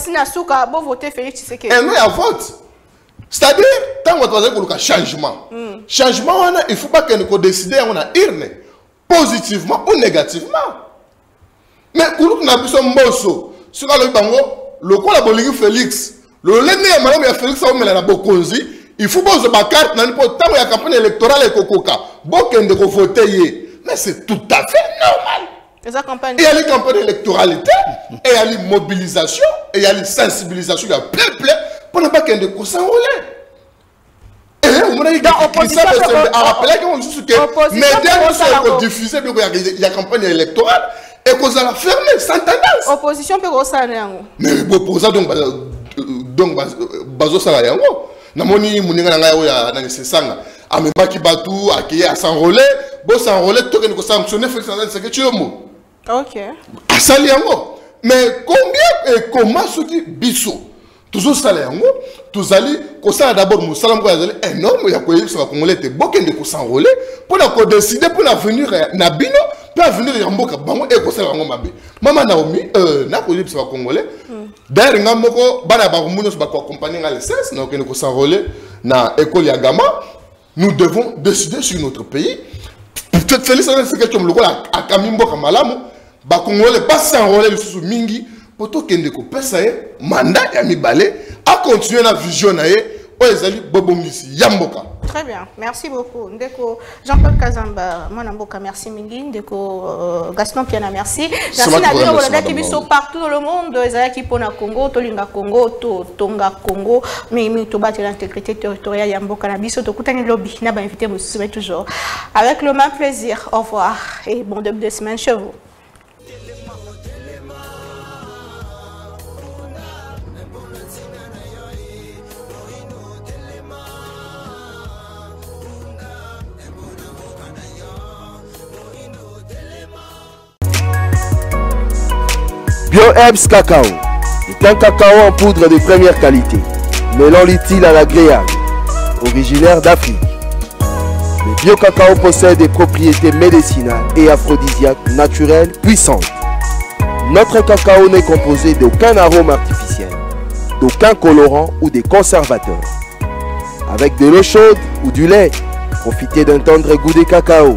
Et nous il y a vote. C'est-à-dire tant qu'on doit dire changement. Changement il faut pas que nous décider on a irne positivement ou négativement. Mais nous n'a besoin mbosso sur le bango le quoi la Bolivie Félix, le lendemain, madame ya Félix a oumela na bokonzi, il faut poser ma carte dans le temps où il y a campagne électorale et kokoka. Boken de voter, mais c'est tout à fait normal. Il y a les campagnes électorales et il y a les mobilisations et il y a les sensibilisations, il y a plein plein pour ne pas qu'il y ait de s'enrôler. Et on a dit l'opposition a rappelé qu'on dit que médias sont diffusés, il y a campagne électorale. Et qu'on a fermé sans tendance. Opposition peut ressortir. Mais l'opposition donc donc bazo sala yango. Namoni muninga nga ya na sesanga. Ameba ki batu akeye à s'enrôler, bo s'enrôler to que sanctionner Félix Antoine Tshisekedi Tshilombo. OK. Asali yango. Mais combien et comment ce qui biso toujours sala yango, tous allez ko sala d'abord musalam ko azali énorme ya ko yebisa congolais te bokende ko s'enrôler pour na ko décider pour l'avenir na bino. Peut venir Yamboka bango et ko sala ngo mabe. Mama Naomi euh na ko yebisa congolais. D'ailleurs ngamoko bana ba muno ba ko accompagner nga le seize na ko ko s'enrôler na école ya Gama. Nous devons décider sur notre pays. Peut-être Félix Antoine Tshisekedi comme le quoi a kamimbo kamalamu ba congolais pas s'enrôler le sous mingi poto kende ko pesa e mandat ya mibale a continuer na vision na ye o ezali bobongisi Yamboka. Très bien, merci beaucoup. Ndeko Jean-Paul Kazamba, mon amboka, merci Mingi. Ndeko euh, Gaston Piana, merci. Merci Nadine Rolanda qui sont partout dans le monde. Ezaya qui pona Congo, Tolinga Congo, to Tonga Congo, mais mi to battre l'intégrité territoriale Yamboka na biso to kutani lobby. Na ba invité me soumet toujours. Avec le même plaisir. Au revoir et bon début de semaine chez vous. BioHerbs Cacao est un cacao en poudre de première qualité, mêlant l'utile à l'agréable, originaire d'Afrique. Le bio-cacao possède des propriétés médicinales et aphrodisiaques naturelles puissantes. Notre cacao n'est composé d'aucun arôme artificiel, d'aucun colorant ou des conservateurs. Avec de l'eau chaude ou du lait, profitez d'un tendre goût de cacao.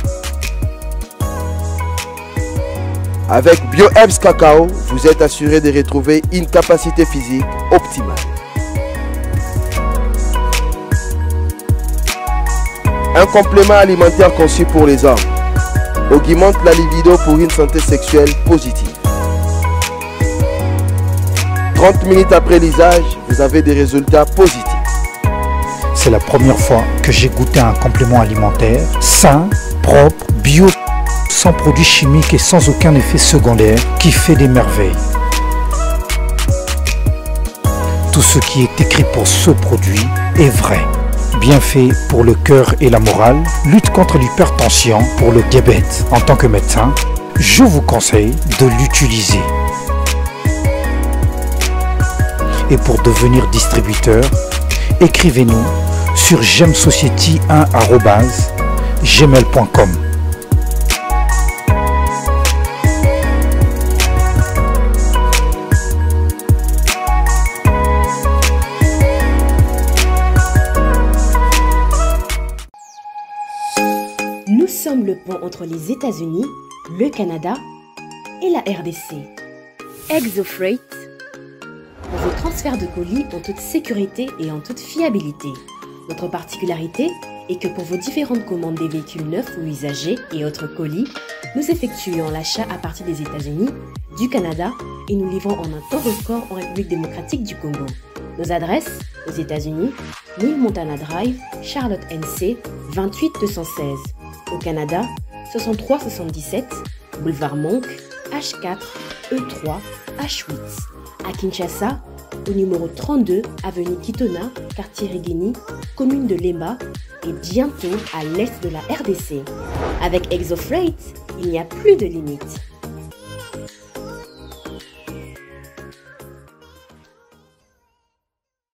Avec BioHerbs Cacao, vous êtes assuré de retrouver une capacité physique optimale. Un complément alimentaire conçu pour les hommes. Augmente la libido pour une santé sexuelle positive. trente minutes après l'usage, vous avez des résultats positifs. C'est la première fois que j'ai goûté un complément alimentaire sain, propre, bio, sans produits chimiques et sans aucun effet secondaire qui fait des merveilles. Tout ce qui est écrit pour ce produit est vrai. Bienfait pour le cœur et la morale, lutte contre l'hypertension, pour le diabète. En tant que médecin, je vous conseille de l'utiliser. Et pour devenir distributeur, écrivez-nous sur gemsociety un arobase gmail point com. Nous sommes le pont entre les États-Unis, le Canada et la R D C. ExoFreight, pour vos transferts de colis en toute sécurité et en toute fiabilité. Notre particularité est que pour vos différentes commandes des véhicules neufs ou usagés et autres colis, nous effectuons l'achat à partir des États-Unis, du Canada et nous livrons en un temps record en République démocratique du Congo. Nos adresses aux États-Unis, mille Montana Drive, Charlotte N C, vingt-huit deux cent seize. Au Canada, soixante-trois soixante-dix-sept, boulevard Monk, H quatre, E trois, H huit. À Kinshasa, au numéro trente-deux, avenue Kitona, quartier Rigini, commune de Lemba et bientôt à l'est de la R D C. Avec ExoFreight, il n'y a plus de limites.